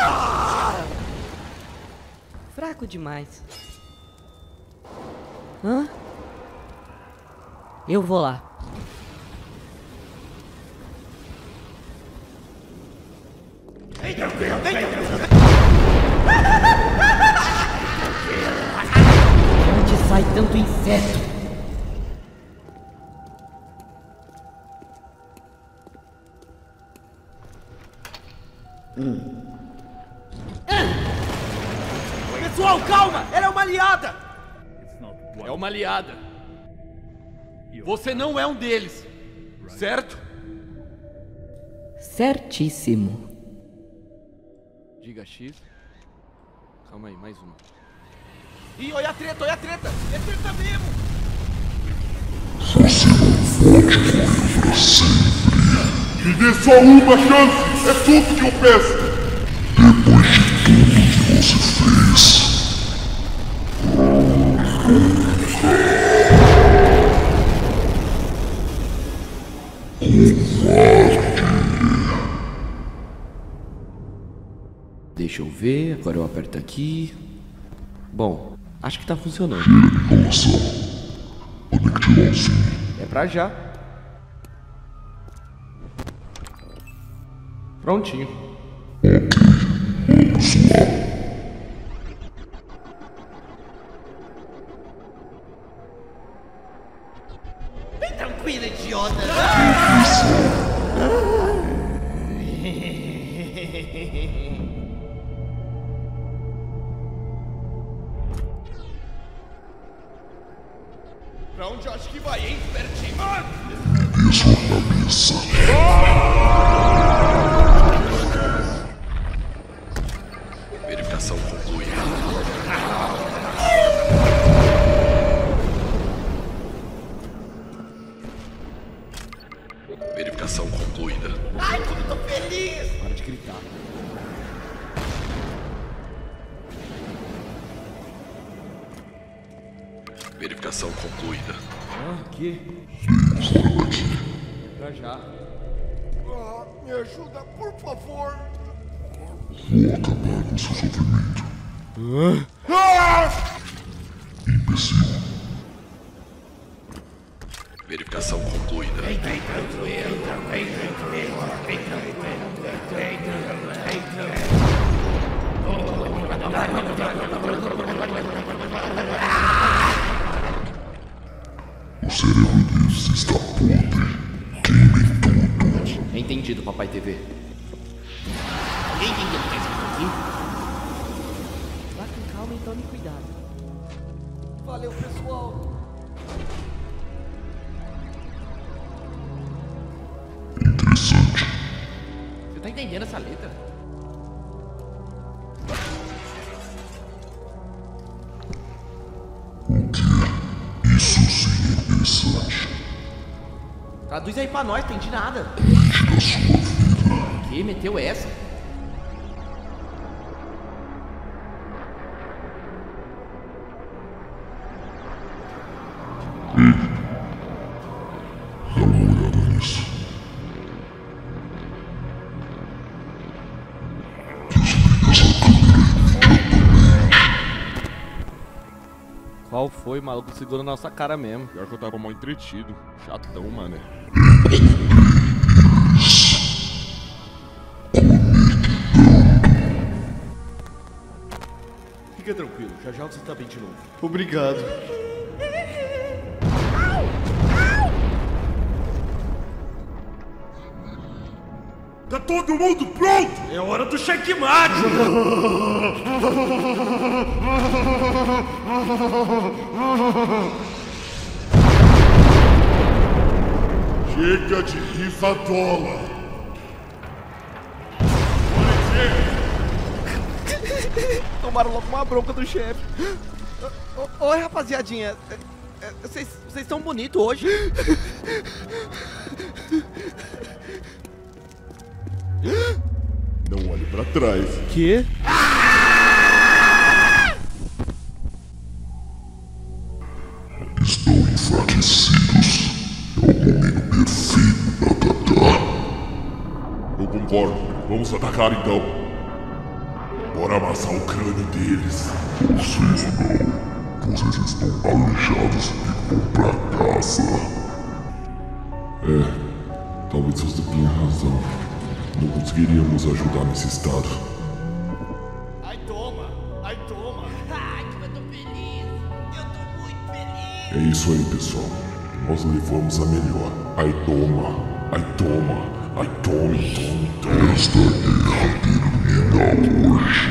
Fraco demais. Hã? Eu vou lá. Onde sai tanto inseto? Pessoal, calma! Ela é uma aliada! É uma aliada. Você não é um deles, certo? Certíssimo. Diga X. Calma aí, mais uma. Ih, olha a treta, olha a treta. É treta mesmo. Você não pode morrer pra sempre. Me dê só uma chance. É tudo que eu peço. Depois de tudo que você fez. Deixa eu ver, agora eu aperto aqui. Bom, acho que tá funcionando. Nossa, conecte sim. É pra já. Prontinho. Vamos lá. Bem tranquilo, idiota. Pra onde acho que vai, hein, espertinho? Dê sua cabeça. Verificação concluída. Verificação concluída. Ai, como eu tô feliz. Para de gritar. Verificação concluída. Ah, aqui. É pra já. Me ajuda, por favor. Vou acabar com seu sofrimento. Imbecil. Verificação concluída. O cérebro deles está podre. Queimem tudo. Entendido, Papai TV. Alguém entendeu o que tá escrito aqui? Vá com calma e tome cuidado. Valeu, pessoal. Interessante. Você tá entendendo essa letra? O que? Isso sim é interessante. Traduz aí pra nós, entendi nada. Mente da sua vida. Que meteu essa? Dá uma olhada nisso. Desliga essa câmera imediatamente. Qual foi, maluco? Segura na nossa cara mesmo. Pior que eu tava mal entretido. Chatão, mano. Fica tranquilo, já já você tá bem de novo. Obrigado. Tá todo mundo pronto? É hora do checkmate! Chega de risadola. Tomaram logo uma bronca do chefe. Oi, rapaziadinha. Vocês estão bonitos hoje. Não olhe pra trás. Que? Estão enfraquecidos. É o momento perfeito pra atacar. Eu concordo. Vamos atacar então. Bora amassar o crânio deles. Vocês não. Vocês estão aleijados e vão pra casa. Talvez você tenha razão. Não conseguiríamos ajudar nesse estado. Ai, toma! Ai, toma! Ai, como eu tô feliz. Eu tô muito feliz. É isso aí, pessoal. Nós levamos a melhor. Ai, toma! Ai, toma! Ai, tome, tome, tome! Esta guerra termina hoje.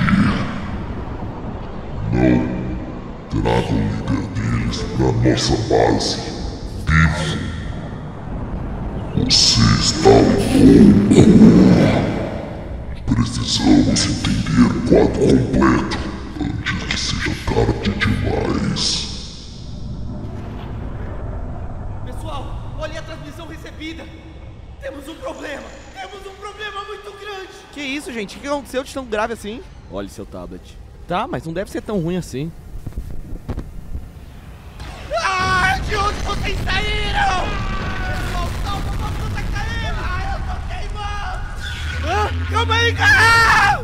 Não. Traga o líder deles pra nossa base. Vivo. Você está morto. Precisamos entender o quadro completo antes que seja tarde demais. Pessoal, olhem a transmissão recebida. Temos um problema muito grande. Que isso, gente? O que aconteceu de tão grave assim? Olhe seu tablet. Tá, mas não deve ser tão ruim assim. Ah, de onde vocês saíram? Pessoal, salva, uma puta caindo. Ah, eu tô queimando. Ah, calma aí, cara.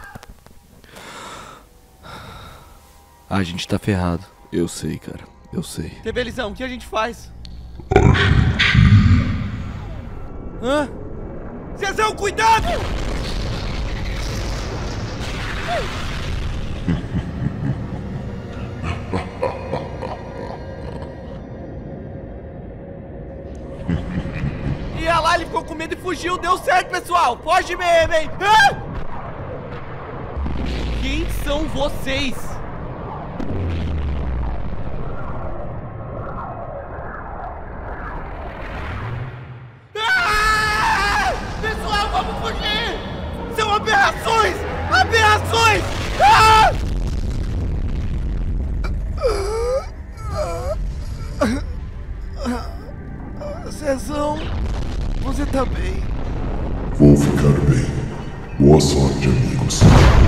A gente tá ferrado. Eu sei, cara. Eu sei. Tebelizão, o que a gente faz? Hã? Zezão, cuidado! E olha lá, ele ficou com medo e fugiu. Deu certo, pessoal. Foge mesmo, hein? Hã? Quem são vocês? Pessoal, vamos fugir! São aberrações! Aberrações! Ah! Zezão, você tá bem? Vou ficar bem. Boa sorte, amigos.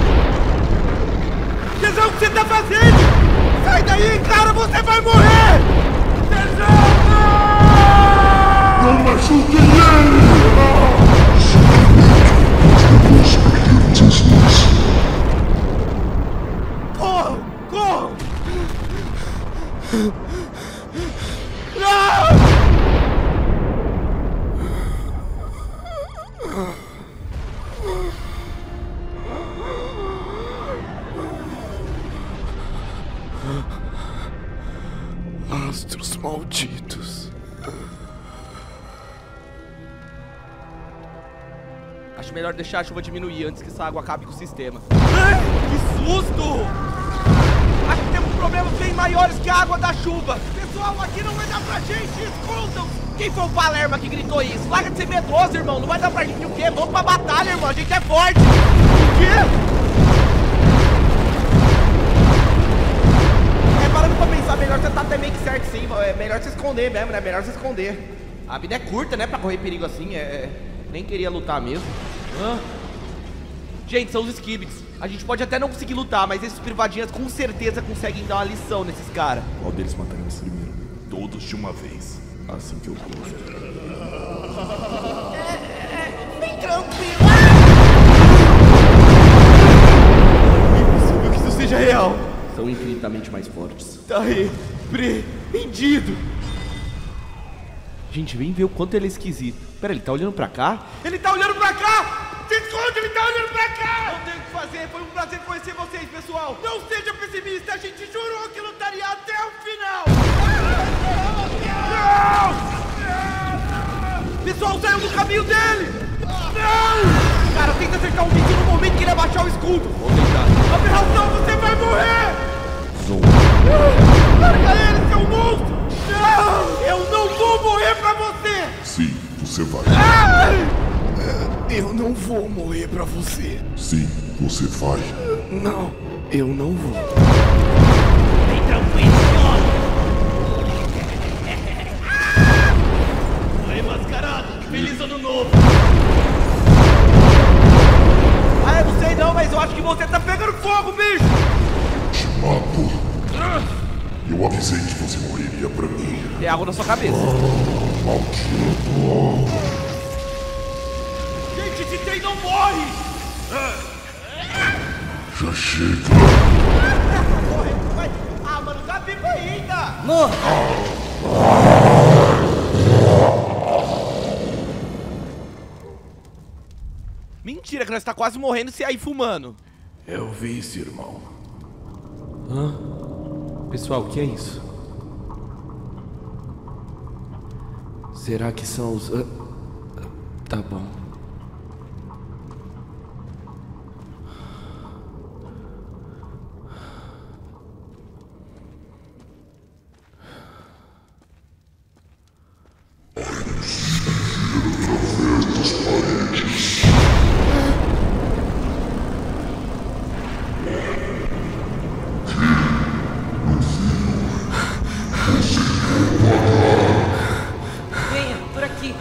Zezão, o que você tá fazendo? Sai daí, cara, você vai morrer! Zezão, não! Não machuquem ele! Nós perdemos as duas. Corram! Corram! Não! Astros malditos. Acho melhor deixar a chuva diminuir antes que essa água acabe com o sistema. Que susto! Acho que temos problemas bem maiores que a água da chuva. Pessoal, aqui não vai dar pra gente! Escondam! Quem foi o Palermo que gritou isso? Larga de ser medroso, irmão. Não vai dar pra gente o quê? Vamos pra batalha, irmão. A gente é forte. O quê? Parando pra pensar, melhor você tá até meio que certo sim. É melhor se esconder mesmo, né? Melhor se esconder. A vida é curta, né? Pra correr perigo assim. Nem queria lutar mesmo. Gente, são os Skibits. A gente pode até não conseguir lutar, mas esses privadinhas com certeza conseguem dar uma lição nesses caras. Qual deles mataremos primeiro? Todos de uma vez. Assim que eu gosto. Bem tranquilo! Impossível que isso seja real. São infinitamente mais fortes. Tá repreendido. Gente, vem ver o quanto ele é esquisito. Pera, ele tá olhando pra cá? Ele tá olhando pra cá! Se esconde, ele tá olhando pra cá! Não tem o que fazer, foi um prazer conhecer vocês, pessoal! Não seja pessimista, a gente jurou que lutaria até o final! Não! Pessoal, saiu do caminho dele! Não! Cara, tenta acertar um bicho no momento que ele abaixar o escudo. Vou tentar. Aberração, você vai morrer! Zoom. Larga ele, seu monstro! Não! Eu não vou morrer pra você! Sim, você vai. Eu não vou morrer pra você. Sim, você vai. Não, eu não vou. Bem tranquilo, senhor. Aí, mascarado, feliz ano novo! Ah, eu não sei não, mas eu acho que você tá pegando fogo, bicho! Te mato. Eu avisei que você morreria pra mim. Tem água na sua cabeça. Maldito. Gente, esse trem não morre! Já chega. Ah, mano, tá vivo ainda! Mentira que nós tá quase morrendo e você aí fumando. Eu vi isso, irmão. Pessoal, o que é isso? Será que são os... Tá bom. Através essas paredes. Venha, por aqui.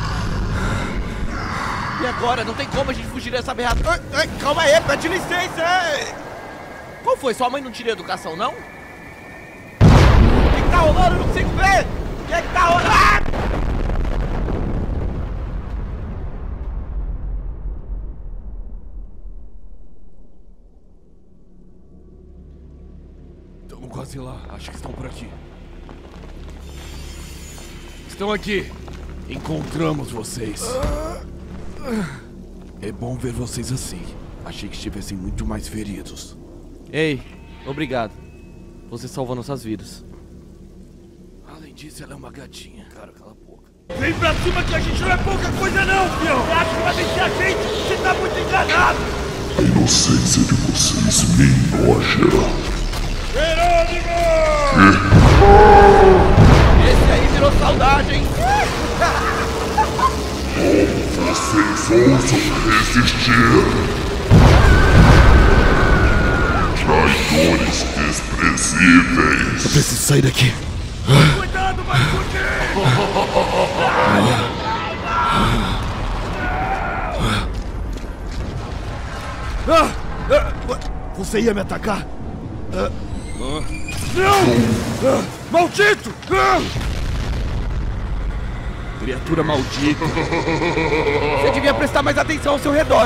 E agora? Não tem como a gente fugir dessa aberração. Calma aí, pede licença. Qual foi? Sua mãe não tira educação, não? O que tá rolando? Eu não consigo ver! O que tá rolando? Estamos quase lá. Acho que estão por aqui. Estão aqui. Encontramos vocês. É bom ver vocês assim. Achei que estivessem muito mais feridos. Ei, obrigado. Você salvou nossas vidas. Além disso, ela é uma gatinha. Cara, cala a boca. Vem pra cima que a gente não é pouca coisa não, fião! Você acha que vai vencer a gente? Você tá muito enganado! A inocência de vocês me enoja. Jerônimo! Esse aí virou saudade, hein? Vocês ousam resistir. Traidores desprezíveis. Eu preciso sair daqui. Cuidado, vai fugir! Você ia me atacar? Não! Maldito! Criatura maldita. Você devia prestar mais atenção ao seu redor.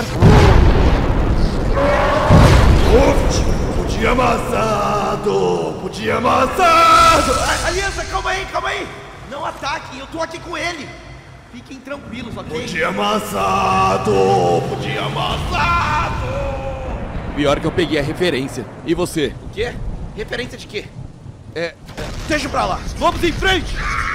Podia amassado! Podia amassado! Aliança, calma aí! Não ataquem, eu tô aqui com ele! Fiquem tranquilos, ok? Podia amassado! Podia amassado! Pior que eu peguei a referência. E você? O quê? Referência de quê? Deixa pra lá! Vamos em frente!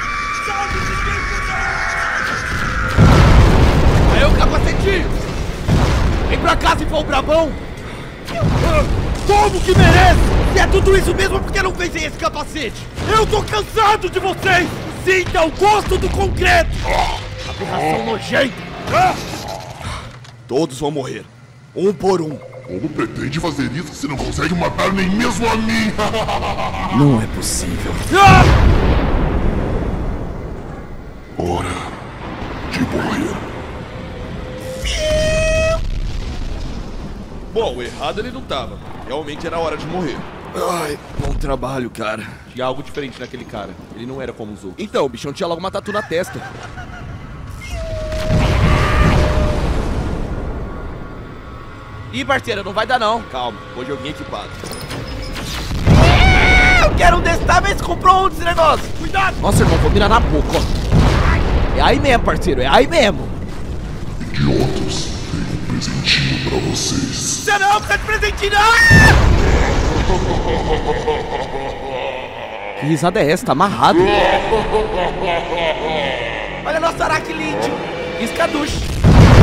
Aí o capacetinho! Vem pra cá se for o brabão! Como que merece? Se é tudo isso mesmo, por que não fez esse capacete? Eu tô cansado de vocês! Sinta o gosto do concreto! Aberração nojenta! Todos vão morrer, um por um. Como pretende fazer isso se não consegue matar nem mesmo a mim? Não é possível. Hora de morrer. Bom, errado ele não tava. Realmente era hora de morrer. Ai, bom trabalho, cara. Tinha algo diferente naquele cara. Ele não era como os outros. Então, o bichão tinha logo uma tatu na testa. Ih, parceiro, não vai dar não. Calma, hoje eu vim equipado. Eu quero um desse, tá? Vê se comprou esse negócio. Cuidado! Nossa, irmão, vou mirar na boca, ó. É aí mesmo, parceiro, é aí mesmo. Idiotas, tenho um presentinho pra vocês. Você não precisa de presentinho, não! Que risada é essa? Tá amarrado. Olha nosso Araquilinde. Escaduche.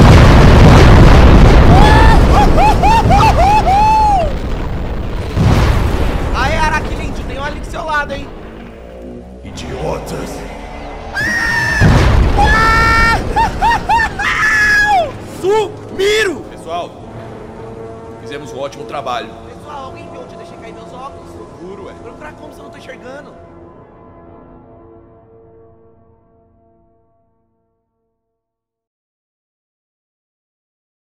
Aê, Araquilinde, tem um ali do seu lado, hein? Idiotas! Sumiram! Pessoal, fizemos um ótimo trabalho. Pessoal, alguém viu onde eu deixei cair meus óculos? Procuro, ué. Procurar como se eu não tô enxergando?